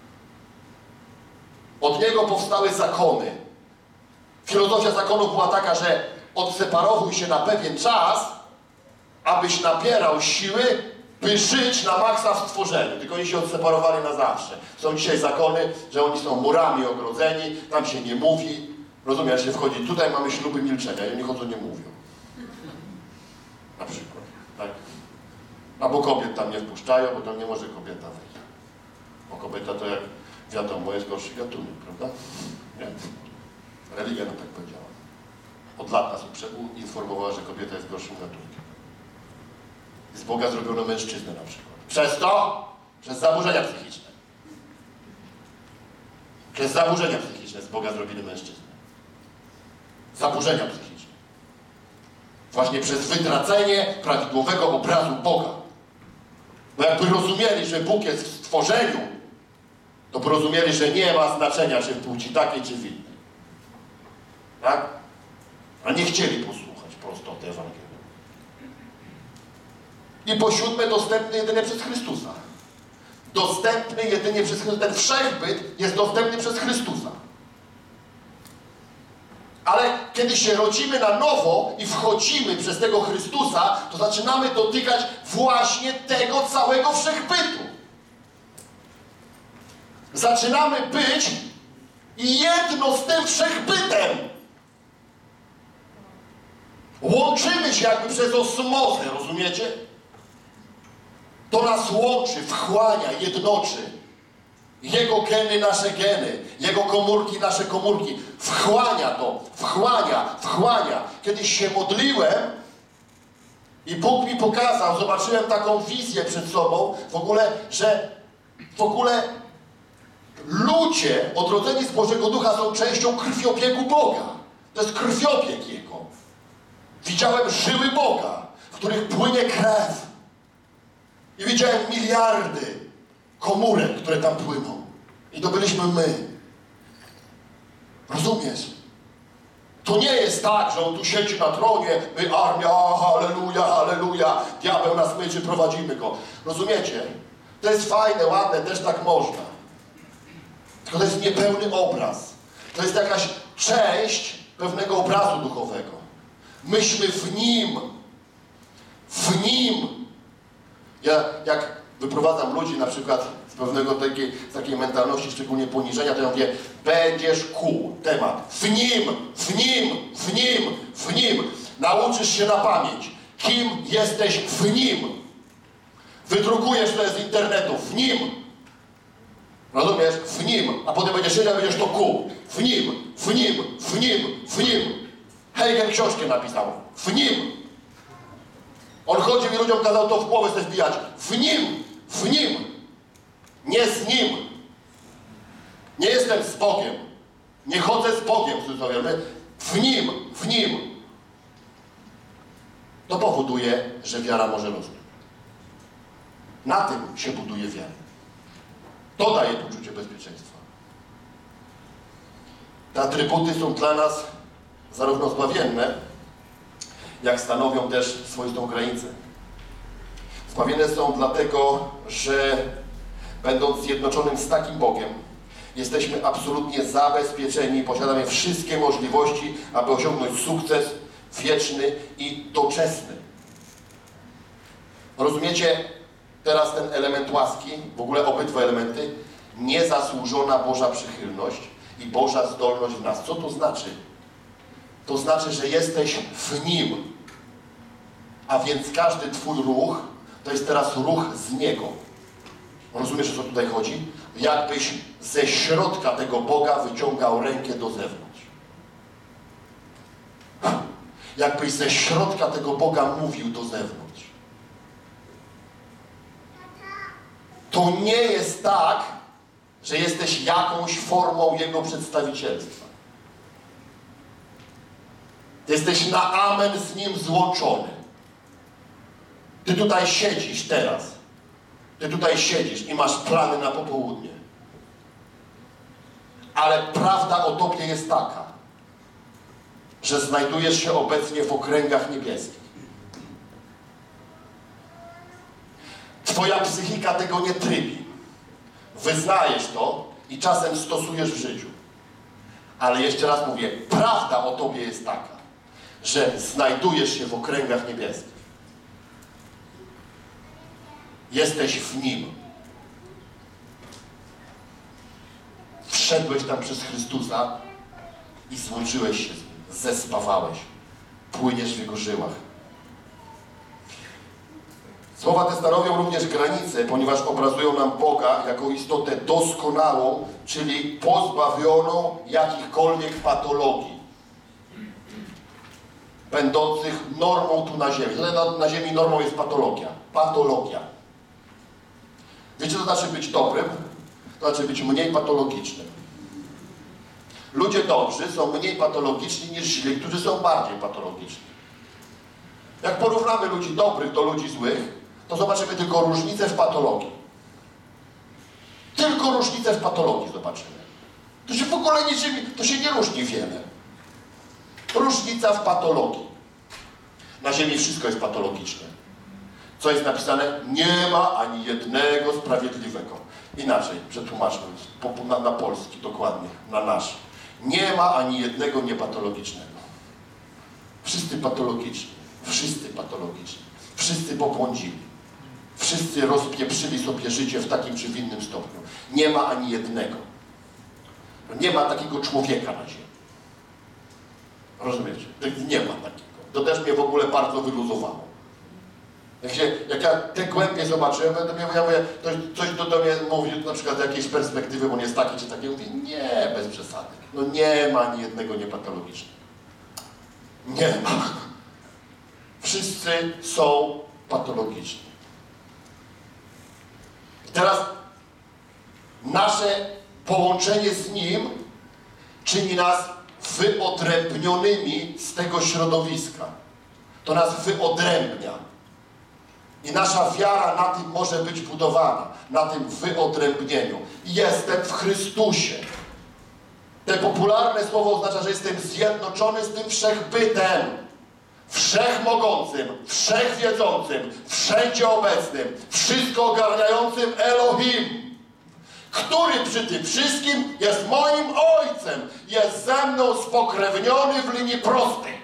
Od niego powstały zakony. Filozofia zakonów była taka, że odseparowuj się na pewien czas, abyś nabierał siły, by żyć na maksa w stworzeniu. Tylko oni się odseparowali na zawsze. Są dzisiaj zakony, że oni są murami ogrodzeni, tam się nie mówi. Rozumiesz, się wchodzi. Tutaj mamy śluby milczenia i oni chodzą, nie mówią. Na przykład. Tak? Albo kobiet tam nie wpuszczają, bo tam nie może kobieta wejść. Bo kobieta to, jak wiadomo, jest gorszy gatunek, prawda? Nie? Religia nam tak powiedziała. Od lat nas informowała, że kobieta jest gorszym gatunkiem. Z Boga zrobiono mężczyznę na przykład. Przez to? Przez zaburzenia psychiczne. Przez zaburzenia psychiczne z Boga zrobili mężczyznę. Zaburzenia psychiczne. Właśnie przez wytracenie prawidłowego obrazu Boga. Bo jakby rozumieli, że Bóg jest w stworzeniu, to by rozumieli, że nie ma znaczenia, czy w płci takiej, czy w innej. Tak? A nie chcieli posłuchać prostoty Ewangelii. I po siódme, dostępny jedynie przez Chrystusa. Dostępny jedynie przez Chrystusa. Ten wszechbyt jest dostępny przez Chrystusa. Ale kiedy się rodzimy na nowo i wchodzimy przez tego Chrystusa, to zaczynamy dotykać właśnie tego całego wszechbytu. Zaczynamy być jedno z tym wszechbytem. Łączymy się jakby przez osmozę, rozumiecie? To nas łączy, wchłania, jednoczy. Jego geny, nasze geny. Jego komórki, nasze komórki. Wchłania to, wchłania, wchłania. Kiedyś się modliłem i Bóg mi pokazał, zobaczyłem taką wizję przed sobą, w ogóle, że w ogóle ludzie odrodzeni z Bożego Ducha są częścią krwiobiegu Boga. To jest krwiobieg Jego. Widziałem żyły Boga, w których płynie krew. I widziałem miliardy komórek, które tam płyną. I to byliśmy my. Rozumiesz? To nie jest tak, że on tu siedzi na tronie, my armia, halleluja, halleluja, diabeł nas myczy, prowadzimy go. Rozumiecie? To jest fajne, ładne, też tak można. Tylko to jest niepełny obraz. To jest jakaś część pewnego obrazu duchowego. Myśmy w Nim. W Nim. Ja jak wyprowadzam ludzi na przykład z pewnego takiej, z takiej mentalności, szczególnie poniżenia, to ja mówię, będziesz kół, temat. W Nim, w Nim, w Nim, w Nim. Nauczysz się na pamięć, kim jesteś w Nim. Wydrukujesz to z internetu, w Nim. Rozumiesz? W Nim. A potem będziesz siedział, będziesz to kół. W Nim, w Nim, w Nim, w Nim. Hegel książkę napisał. W Nim. On chodził i ludziom kazał to w głowę sobie wbijać. W Nim, w Nim. Nie z Nim. Nie jestem z Bogiem. Nie chodzę z Bogiem, my w Nim, w Nim. To powoduje, że wiara może rosnąć. Na tym się buduje wiara. To daje poczucie bezpieczeństwa. Te atrybuty są dla nas zarówno zbawienne, jak stanowią też swoistą granicę. Zbawienne są dlatego, że będąc zjednoczonym z takim Bogiem, jesteśmy absolutnie zabezpieczeni, posiadamy wszystkie możliwości, aby osiągnąć sukces wieczny i doczesny. Rozumiecie teraz ten element łaski, w ogóle obydwa elementy, niezasłużona Boża przychylność i Boża zdolność w nas. Co to znaczy? To znaczy, że jesteś w Nim, a więc każdy Twój ruch to jest teraz ruch z Niego. Rozumiesz, o co tutaj chodzi? Jakbyś ze środka tego Boga wyciągał rękę do zewnątrz. Jakbyś ze środka tego Boga mówił do zewnątrz. To nie jest tak, że jesteś jakąś formą Jego przedstawicielstwa. Jesteś na amen z Nim złączony. Ty tutaj siedzisz teraz. Ty tutaj siedzisz i masz plany na popołudnie. Ale prawda o Tobie jest taka, że znajdujesz się obecnie w okręgach niebieskich. Twoja psychika tego nie trybi. Wyznajesz to i czasem stosujesz w życiu. Ale jeszcze raz mówię, prawda o Tobie jest taka, że znajdujesz się w okręgach niebieskich. Jesteś w Nim. Wszedłeś tam przez Chrystusa i złączyłeś się z Nim. Zespawałeś. Płyniesz w Jego żyłach. Słowa te stanowią również granice, ponieważ obrazują nam Boga jako istotę doskonałą, czyli pozbawioną jakichkolwiek patologii, będących normą tu na ziemi. Na, na ziemi normą jest patologia. Patologia. Wiecie, co znaczy być dobrym? To znaczy być mniej patologicznym. Ludzie dobrzy są mniej patologiczni niż źli, którzy są bardziej patologiczni. Jak porównamy ludzi dobrych do ludzi złych, to zobaczymy tylko różnicę w patologii. Tylko różnicę w patologii zobaczymy. To się w ogóle niczym, to się nie różni wiele. Różnica w patologii. Na ziemi wszystko jest patologiczne. Co jest napisane? Nie ma ani jednego sprawiedliwego. Inaczej, przetłumaczmy na, na polski dokładnie, na nasz. Nie ma ani jednego niepatologicznego. Wszyscy patologiczni. Wszyscy patologiczni. Wszyscy pobłądzili. Wszyscy rozpieprzyli sobie życie w takim czy w innym stopniu. Nie ma ani jednego. Nie ma takiego człowieka na ziemi. Rozumiecie? Nie ma takiego. To też mnie w ogóle bardzo wyluzowało. Jak, się, jak ja te głębie zobaczyłem, to ja mówię, ktoś, coś do, do mnie mówi, na przykład z jakiejś perspektywy, bo on jest taki czy taki, mówię, nie, bez przesady. No nie ma ani jednego niepatologicznego. Nie ma. Wszyscy są patologiczni. I teraz nasze połączenie z Nim czyni nas wyodrębnionymi z tego środowiska. To nas wyodrębnia. I nasza wiara na tym może być budowana, na tym wyodrębnieniu. Jestem w Chrystusie. Te popularne słowo oznacza, że jestem zjednoczony z tym wszechbytem, wszechmogącym, wszechwiedzącym, wszędzie obecnym, wszystko ogarniającym Elohim, który przy tym wszystkim jest moim Ojcem, jest ze mną spokrewniony w linii prostej.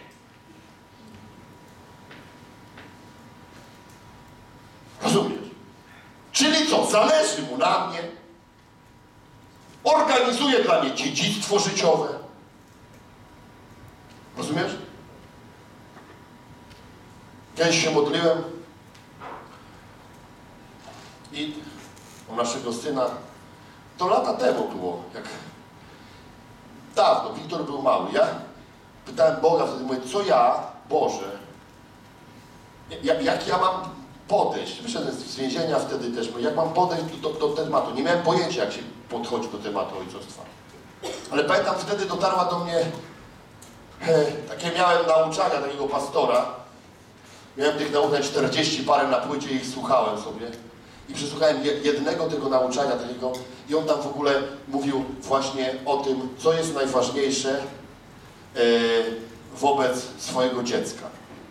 Rozumiesz? Czyli co? Zależy mu na mnie. Organizuje dla mnie dziedzictwo życiowe. Rozumiesz? Kiedyś się modliłem i u naszego syna, to lata temu było, jak dawno, Wiktor był mały, ja pytałem Boga wtedy, mówię, co ja, Boże, jak, jak ja mam podejść, wyszedłem z więzienia wtedy też, mówię, jak mam podejść do, do, do tematu, nie miałem pojęcia, jak się podchodzi do tematu ojcostwa, ale pamiętam, wtedy dotarła do mnie, he, takie miałem nauczania takiego pastora, miałem tych nauczeń czterdzieści parę na płycie i ich słuchałem sobie. I przesłuchałem jednego tego nauczania takiego i on tam w ogóle mówił właśnie o tym, co jest najważniejsze wobec swojego dziecka.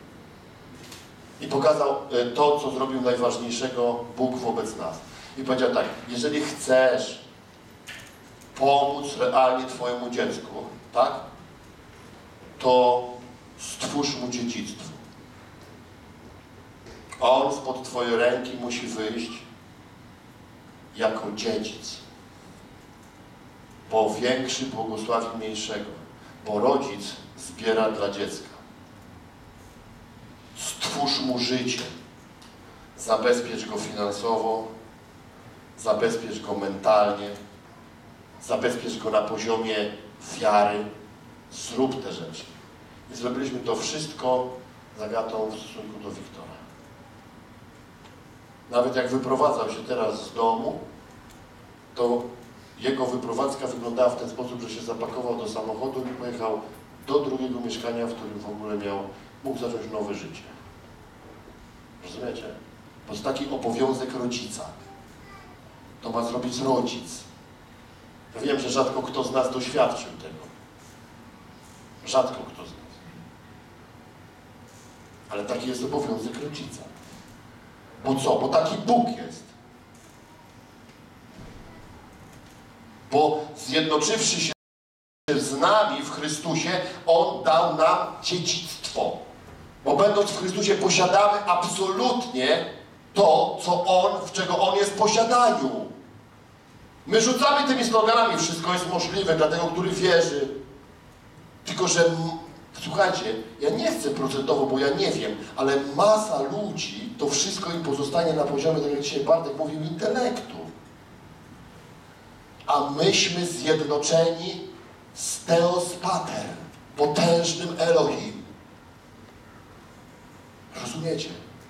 I pokazał to, co zrobił najważniejszego Bóg wobec nas. I powiedział tak, jeżeli chcesz pomóc realnie twojemu dziecku, tak, to stwórz mu dziedzictwo. On spod twojej ręki musi wyjść jako dziedzic. Bo większy błogosławi mniejszego. Bo rodzic zbiera dla dziecka. Stwórz mu życie. Zabezpiecz go finansowo. Zabezpiecz go mentalnie. Zabezpiecz go na poziomie wiary. Zrób te rzeczy. I zrobiliśmy to wszystko z Agatą w stosunku do Wiktora. Nawet jak wyprowadzał się teraz z domu, to jego wyprowadzka wyglądała w ten sposób, że się zapakował do samochodu i pojechał do drugiego mieszkania, w którym w ogóle miał, mógł zacząć nowe życie. Rozumiecie? To jest taki obowiązek rodzica. To ma zrobić rodzic. Ja wiem, że rzadko kto z nas doświadczył tego. Rzadko kto z nas. Ale taki jest obowiązek rodzica. Bo co? Bo taki Bóg jest. Bo zjednoczywszy się z nami w Chrystusie, On dał nam dziedzictwo. Bo będąc w Chrystusie posiadamy absolutnie to, co On, w czego On jest w posiadaniu. My rzucamy tymi sloganami, wszystko jest możliwe dla tego, który wierzy. Tylko że, słuchajcie, ja nie chcę procentowo, bo ja nie wiem, ale masa ludzi, to wszystko im pozostanie na poziomie, tak jak dzisiaj Bartek mówił, intelektu. A myśmy zjednoczeni z Theos Pater, potężnym Elohim. Rozumiecie?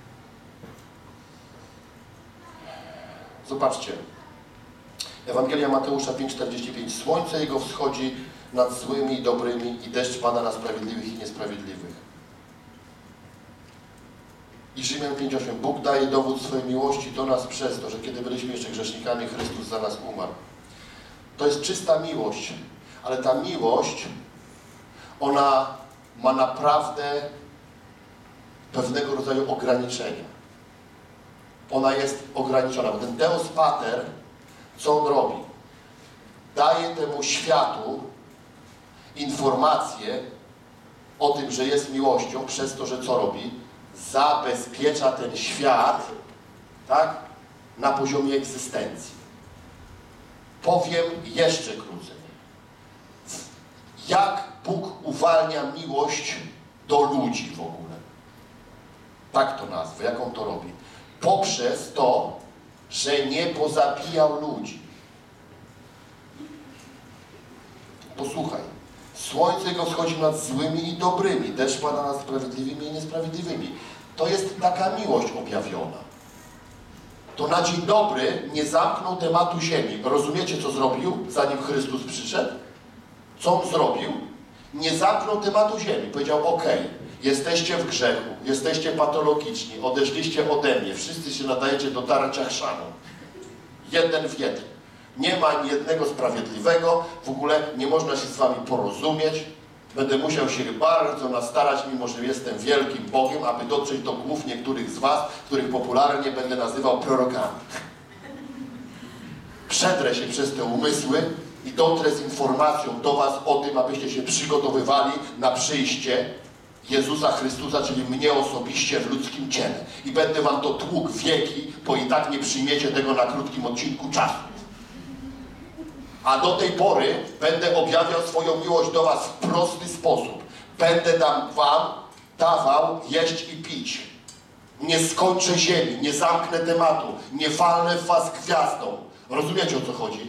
Zobaczcie. Ewangelia Mateusza pięć czterdzieści pięć. Słońce Jego wschodzi nad złymi i dobrymi i deszcz pada na sprawiedliwych i niesprawiedliwych. I Rzymian pięć osiem. Bóg daje dowód swojej miłości do nas przez to, że kiedy byliśmy jeszcze grzesznikami, Chrystus za nas umarł. To jest czysta miłość, ale ta miłość, ona ma naprawdę pewnego rodzaju ograniczenia. Ona jest ograniczona, bo ten Theos Pater, co on robi? Daje temu światu informację o tym, że jest miłością, przez to, że co robi? Zabezpiecza ten świat, tak? Na poziomie egzystencji. Powiem jeszcze krócej. Jak Bóg uwalnia miłość do ludzi w ogóle? Tak to nazwę, jak On to robi? Poprzez to, że nie pozabijał ludzi. Posłuchaj. Słońce Jego wschodzi nad złymi i dobrymi, deszcz pada nad sprawiedliwymi i niesprawiedliwymi. To jest taka miłość objawiona. To na dzień dobry nie zamknął tematu ziemi. Rozumiecie, co zrobił, zanim Chrystus przyszedł? Co On zrobił? Nie zamknął tematu ziemi. Powiedział, ok, jesteście w grzechu, jesteście patologiczni, odeszliście ode mnie, wszyscy się nadajecie do tarcia chrzanu. Jeden w jeden. Nie ma ani jednego sprawiedliwego, w ogóle nie można się z wami porozumieć. Będę musiał się bardzo nastarać, mimo że jestem wielkim Bogiem, aby dotrzeć do głów niektórych z was, których popularnie będę nazywał prorokami. Przedrę się przez te umysły i dotrę z informacją do was o tym, abyście się przygotowywali na przyjście Jezusa Chrystusa, czyli mnie osobiście w ludzkim ciele. I będę wam to tłukł wieki, bo i tak nie przyjmiecie tego na krótkim odcinku czasu. A do tej pory będę objawiał swoją miłość do was w prosty sposób. Będę tam wam dawał jeść i pić. Nie skończę ziemi, nie zamknę tematu, nie walnę w was gwiazdą. Rozumiecie, o co chodzi?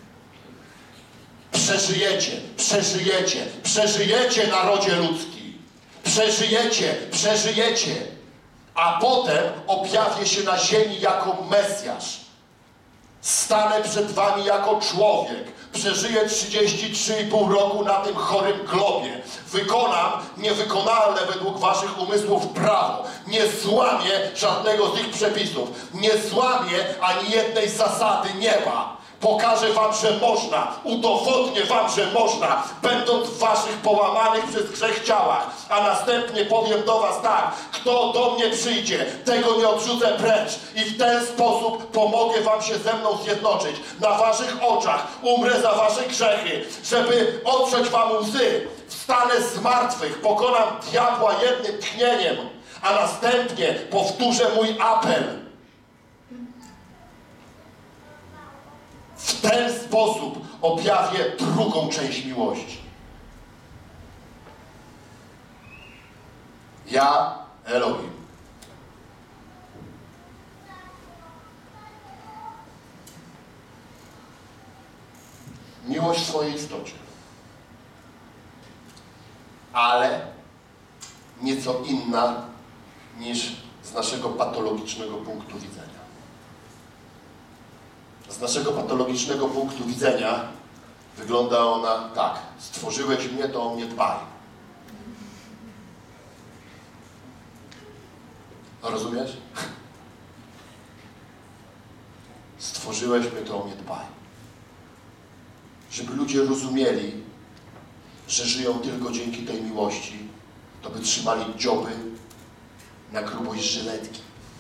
Przeżyjecie, przeżyjecie, przeżyjecie, narodzie ludzki. Przeżyjecie, przeżyjecie. A potem objawię się na ziemi jako Mesjasz. Stanę przed wami jako człowiek. Przeżyję trzydzieści trzy i pół roku na tym chorym globie. Wykonam niewykonalne według waszych umysłów prawo. Nie złamię żadnego z ich przepisów. Nie złamię ani jednej zasady nieba. Pokażę wam, że można. Udowodnię wam, że można. Będąc w waszych połamanych przez grzech ciałach. A następnie powiem do was tak. Kto do mnie przyjdzie, tego nie odrzucę precz. I w ten sposób pomogę wam się ze mną zjednoczyć. Na waszych oczach umrę za wasze grzechy. Żeby otrzeć wam łzy. Wstanę z martwych. Pokonam diabła jednym tchnieniem. A następnie powtórzę mój apel. W ten sposób objawię drugą część miłości. Ja, Elohim. Miłość w swojej istocie. Ale nieco inna niż z naszego patologicznego punktu widzenia. Z naszego patologicznego punktu widzenia wygląda ona tak. Stworzyłeś mnie, to o mnie dbaj. Rozumiesz? Stworzyłeś mnie, to o mnie dbaj. Żeby ludzie rozumieli, że żyją tylko dzięki tej miłości, to by trzymali dzioby na grubość żyletki.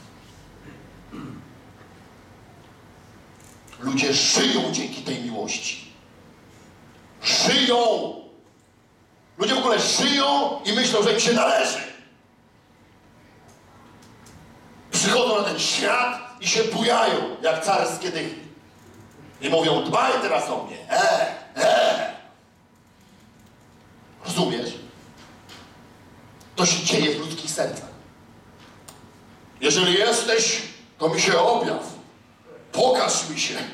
Ludzie żyją dzięki tej miłości. Żyją! Ludzie w ogóle żyją i myślą, że im się należy. Przychodzą na ten świat i się bujają, jak carskie dychy. I mówią, dbaj teraz o mnie. E, e. Rozumiesz? To się dzieje w ludzkich sercach. Jeżeli jesteś, to mi się objaw. Pokaż mi się.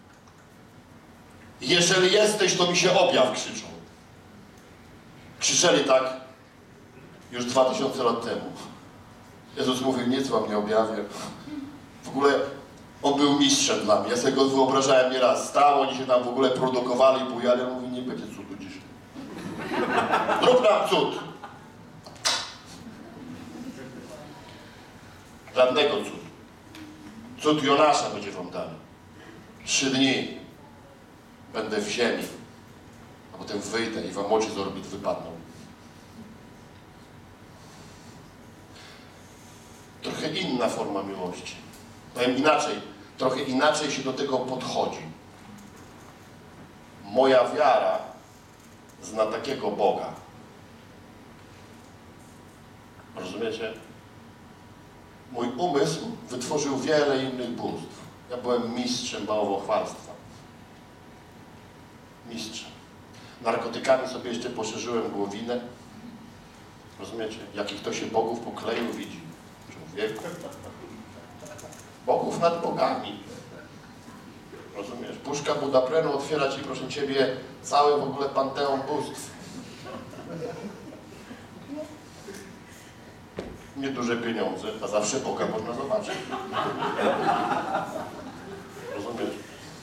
Jeżeli jesteś, to mi się objaw, krzyczą. Krzyczeli tak już dwa tysiące lat temu. Jezus mówił, nic wam nie objawię. W ogóle on był mistrzem dla mnie. Ja sobie go wyobrażałem nieraz. Stał, oni się tam w ogóle produkowali, bujali. Ja mówię, nie będzie cudu dzisiaj. Zrób nam cud. Żadnego cudu. Cud Jonasza będzie wam dany. Trzy dni będę w ziemi, a potem wyjdę i wam oczy z orbit wypadną. Trochę inna forma miłości. Powiem inaczej, trochę inaczej się do tego podchodzi. Moja wiara zna takiego Boga. Rozumiecie? Mój umysł wytworzył wiele innych bóstw. Ja byłem mistrzem bałwochwalstwa. Mistrzem. Narkotykami sobie jeszcze poszerzyłem głowinę. Rozumiecie? Jakich to się bogów pokleił widzi. Człowieku. Bogów nad bogami. Rozumiesz? Puszka Budaprenu otwiera ci, proszę ciebie, cały w ogóle panteon bóstw. Nieduże pieniądze, a zawsze Boga można zobaczyć. Rozumiesz?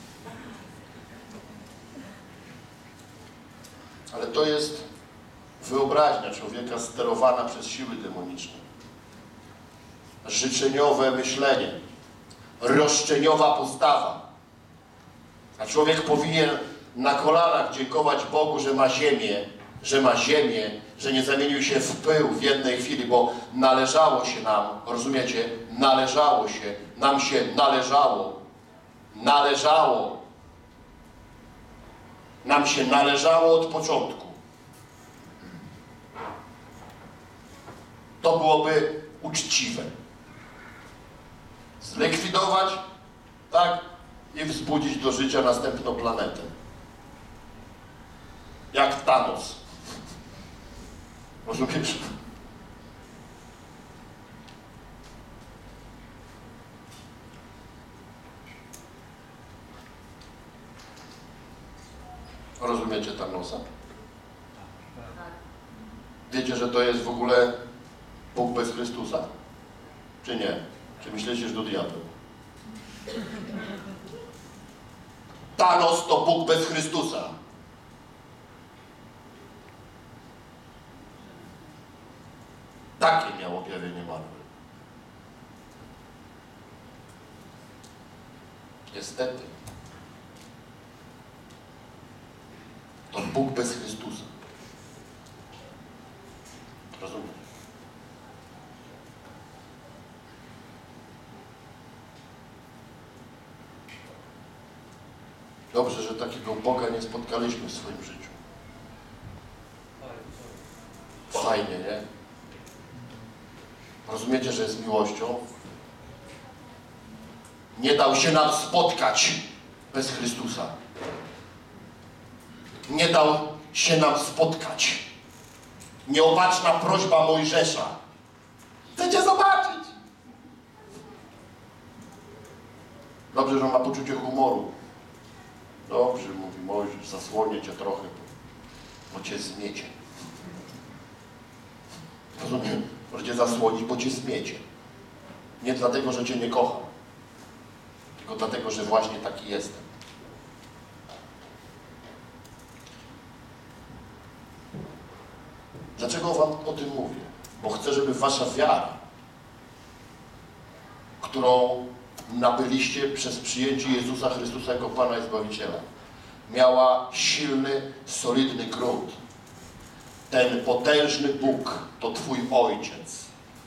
Ale to jest wyobraźnia człowieka sterowana przez siły demoniczne. Życzeniowe myślenie. Roszczeniowa postawa. A człowiek powinien na kolanach dziękować Bogu, że ma ziemię, że ma ziemię, że nie zamienił się w pył w jednej chwili, bo należało się nam, rozumiecie? Należało się, nam się należało. Należało. nam się należało od początku. To byłoby uczciwe. Zlikwidować, tak, i wzbudzić do życia następną planetę. Jak Thanos. Rozumiesz? Rozumiecie Thanosa? Wiecie, że to jest w ogóle Bóg bez Chrystusa? Czy nie? Czy myślicie, że to diabeł? Thanos to Bóg bez Chrystusa. Takie miał objawienie Marvel. Niestety. To Bóg bez Chrystusa. Rozumiesz? Dobrze, że takiego Boga nie spotkaliśmy w swoim życiu. Fajnie, nie? Rozumiecie, że jest miłością? Nie dał się nam spotkać bez Chrystusa. Nie dał się nam spotkać. Nieopatrzna prośba Mojżesza. Chcecie zobaczyć? Dobrze, że on ma poczucie humoru. Dobrze, mówi Mojżesz, zasłonię cię trochę, bo cię zmiecie. Rozumiem? Może cię zasłonić, bo cię zmiecie. Nie dlatego, że cię nie kocham, tylko dlatego, że właśnie taki jestem. Dlaczego wam o tym mówię? Bo chcę, żeby wasza wiara, którą nabyliście przez przyjęcie Jezusa Chrystusa jako Pana i Zbawiciela, miała silny, solidny grunt. Ten potężny Bóg to Twój Ojciec.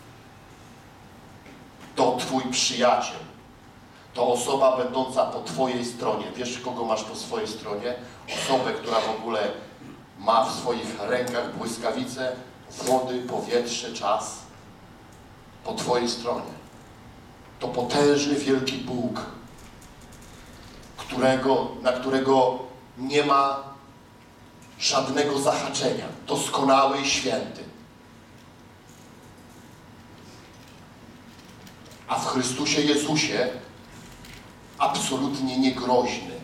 To Twój przyjaciel. To osoba będąca po Twojej stronie. Wiesz, kogo masz po swojej stronie? Osobę, która w ogóle ma w swoich rękach błyskawice, wody, powietrze, czas. Po Twojej stronie. To potężny, wielki Bóg, którego, na którego nie ma żadnego zahaczenia. Doskonały i święty. A w Chrystusie Jezusie absolutnie niegroźny.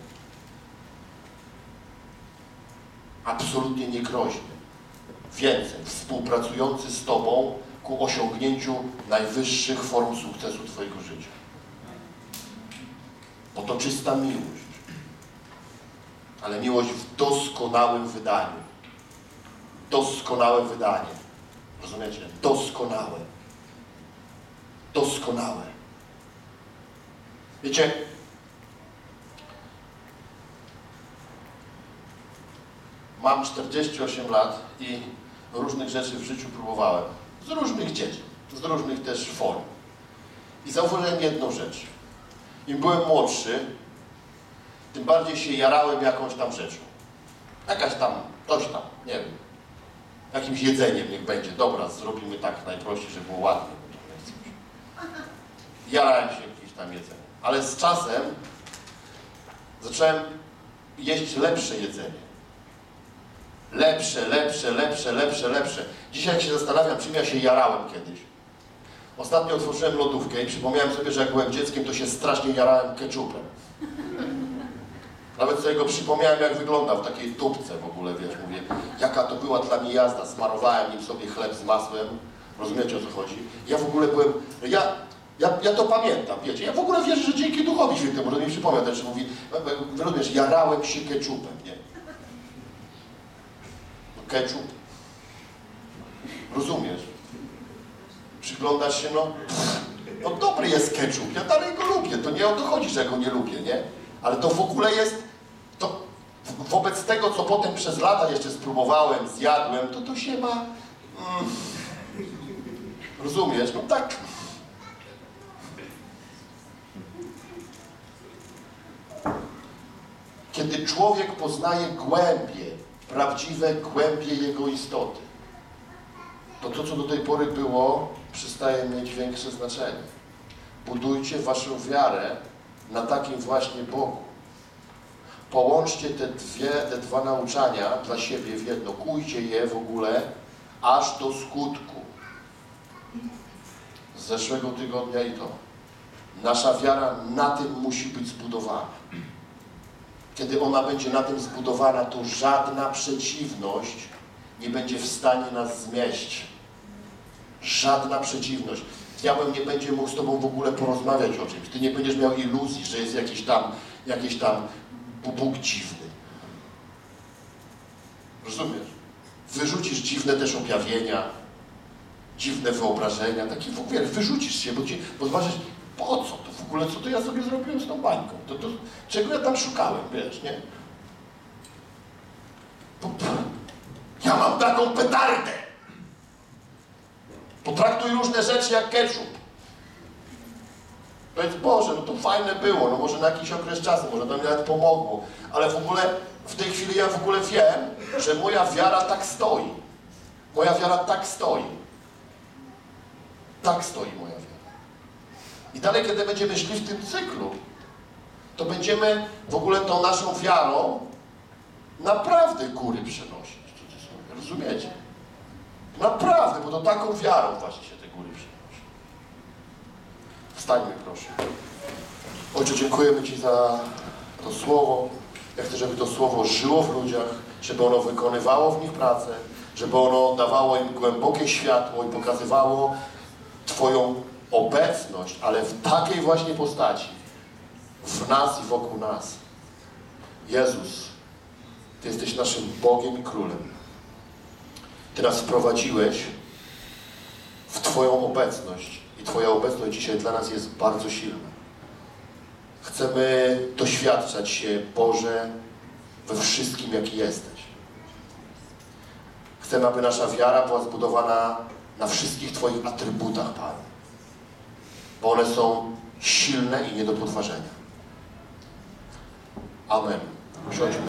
Absolutnie niegroźny. Więcej, współpracujący z Tobą ku osiągnięciu najwyższych form sukcesu Twojego życia. Bo to czysta miłość. Ale miłość w doskonałym wydaniu. Doskonałe wydanie. Rozumiecie? Doskonałe. Doskonałe. Wiecie, mam czterdzieści osiem lat i różnych rzeczy w życiu próbowałem. Z różnych dziedzin, z różnych też form. I zauważyłem jedną rzecz. Im byłem młodszy, tym bardziej się jarałem jakąś tam rzeczą. Jakaś tam, coś tam, nie wiem. Jakimś jedzeniem niech będzie. Dobra, zrobimy tak najprościej, żeby było ładnie. Jarałem się jakimś tam jedzeniem. Ale z czasem zacząłem jeść lepsze jedzenie. Lepsze, lepsze, lepsze, lepsze, lepsze. Dzisiaj jak się zastanawiam, czym ja się jarałem kiedyś. Ostatnio otworzyłem lodówkę i przypomniałem sobie, że jak byłem dzieckiem, to się strasznie jarałem ketchupem. Nawet sobie go przypomniałem, jak wyglądał w takiej tubce w ogóle, wiesz, mówię, jaka to była dla mnie jazda. Smarowałem nim sobie chleb z masłem. Rozumiecie, o co chodzi? Ja w ogóle byłem, ja, ja, ja to pamiętam, wiecie, ja w ogóle wierzę, że dzięki Duchowi Świętemu, może mi przypomniał też, że mówi, rozumiesz, jarałem się ketchupem, nie? Ketchup. Rozumiesz? Przyglądasz się, no, no dobry jest ketchup, ja dalej go lubię, to nie o to chodzi, że go nie lubię, nie? Ale to w ogóle jest, to wobec tego, co potem przez lata jeszcze spróbowałem, zjadłem, to to się ma, mm, rozumiesz, no tak. Kiedy Kiedy człowiek poznaje głębie, prawdziwe głębie jego istoty, to to, co do tej pory było, przestaje mieć większe znaczenie. Budujcie waszą wiarę na takim właśnie Bogu. Połączcie te, dwie, te dwa nauczania dla siebie w jedno. Kujcie je w ogóle aż do skutku. Z zeszłego tygodnia i to. Nasza wiara na tym musi być zbudowana. Kiedy ona będzie na tym zbudowana, to żadna przeciwność nie będzie w stanie nas zmieść. Żadna przeciwność. Diabeł nie będzie mógł z tobą w ogóle porozmawiać o czymś. Ty nie będziesz miał iluzji, że jest jakiś tam, jakiś tam Bóg dziwny. Rozumiesz? Wyrzucisz dziwne też objawienia, dziwne wyobrażenia, takie w ogóle wyrzucisz się, bo, ci, bo zobaczysz, po co to w ogóle, co to ja sobie zrobiłem z tą bańką? To, to, czego ja tam szukałem, wiesz, nie? Bo, ja mam taką petardę. Potraktuj różne rzeczy jak ketchup. Powiedz, Boże, no to fajne było, no może na jakiś okres czasu, może to mi nawet pomogło, ale w ogóle, w tej chwili ja w ogóle wiem, że moja wiara tak stoi. Moja wiara tak stoi. Tak stoi moja wiara. I dalej, kiedy będziemy szli w tym cyklu, to będziemy w ogóle tą naszą wiarą naprawdę góry przenosić. Rozumiecie? Naprawdę, bo to taką wiarą właśnie się te góry przenosi. Wstańmy, proszę. Ojcze, dziękujemy Ci za to słowo. Ja chcę, żeby to słowo żyło w ludziach, żeby ono wykonywało w nich pracę, żeby ono dawało im głębokie światło i pokazywało Twoją obecność, ale w takiej właśnie postaci, w nas i wokół nas. Jezus, Ty jesteś naszym Bogiem i Królem. Ty nas wprowadziłeś w Twoją obecność i Twoja obecność dzisiaj dla nas jest bardzo silna. Chcemy doświadczać się, Boże, we wszystkim, jaki jesteś. Chcemy, aby nasza wiara była zbudowana na wszystkich Twoich atrybutach, Panie. Bo one są silne i nie do podważenia. Amen. Usiądźmy.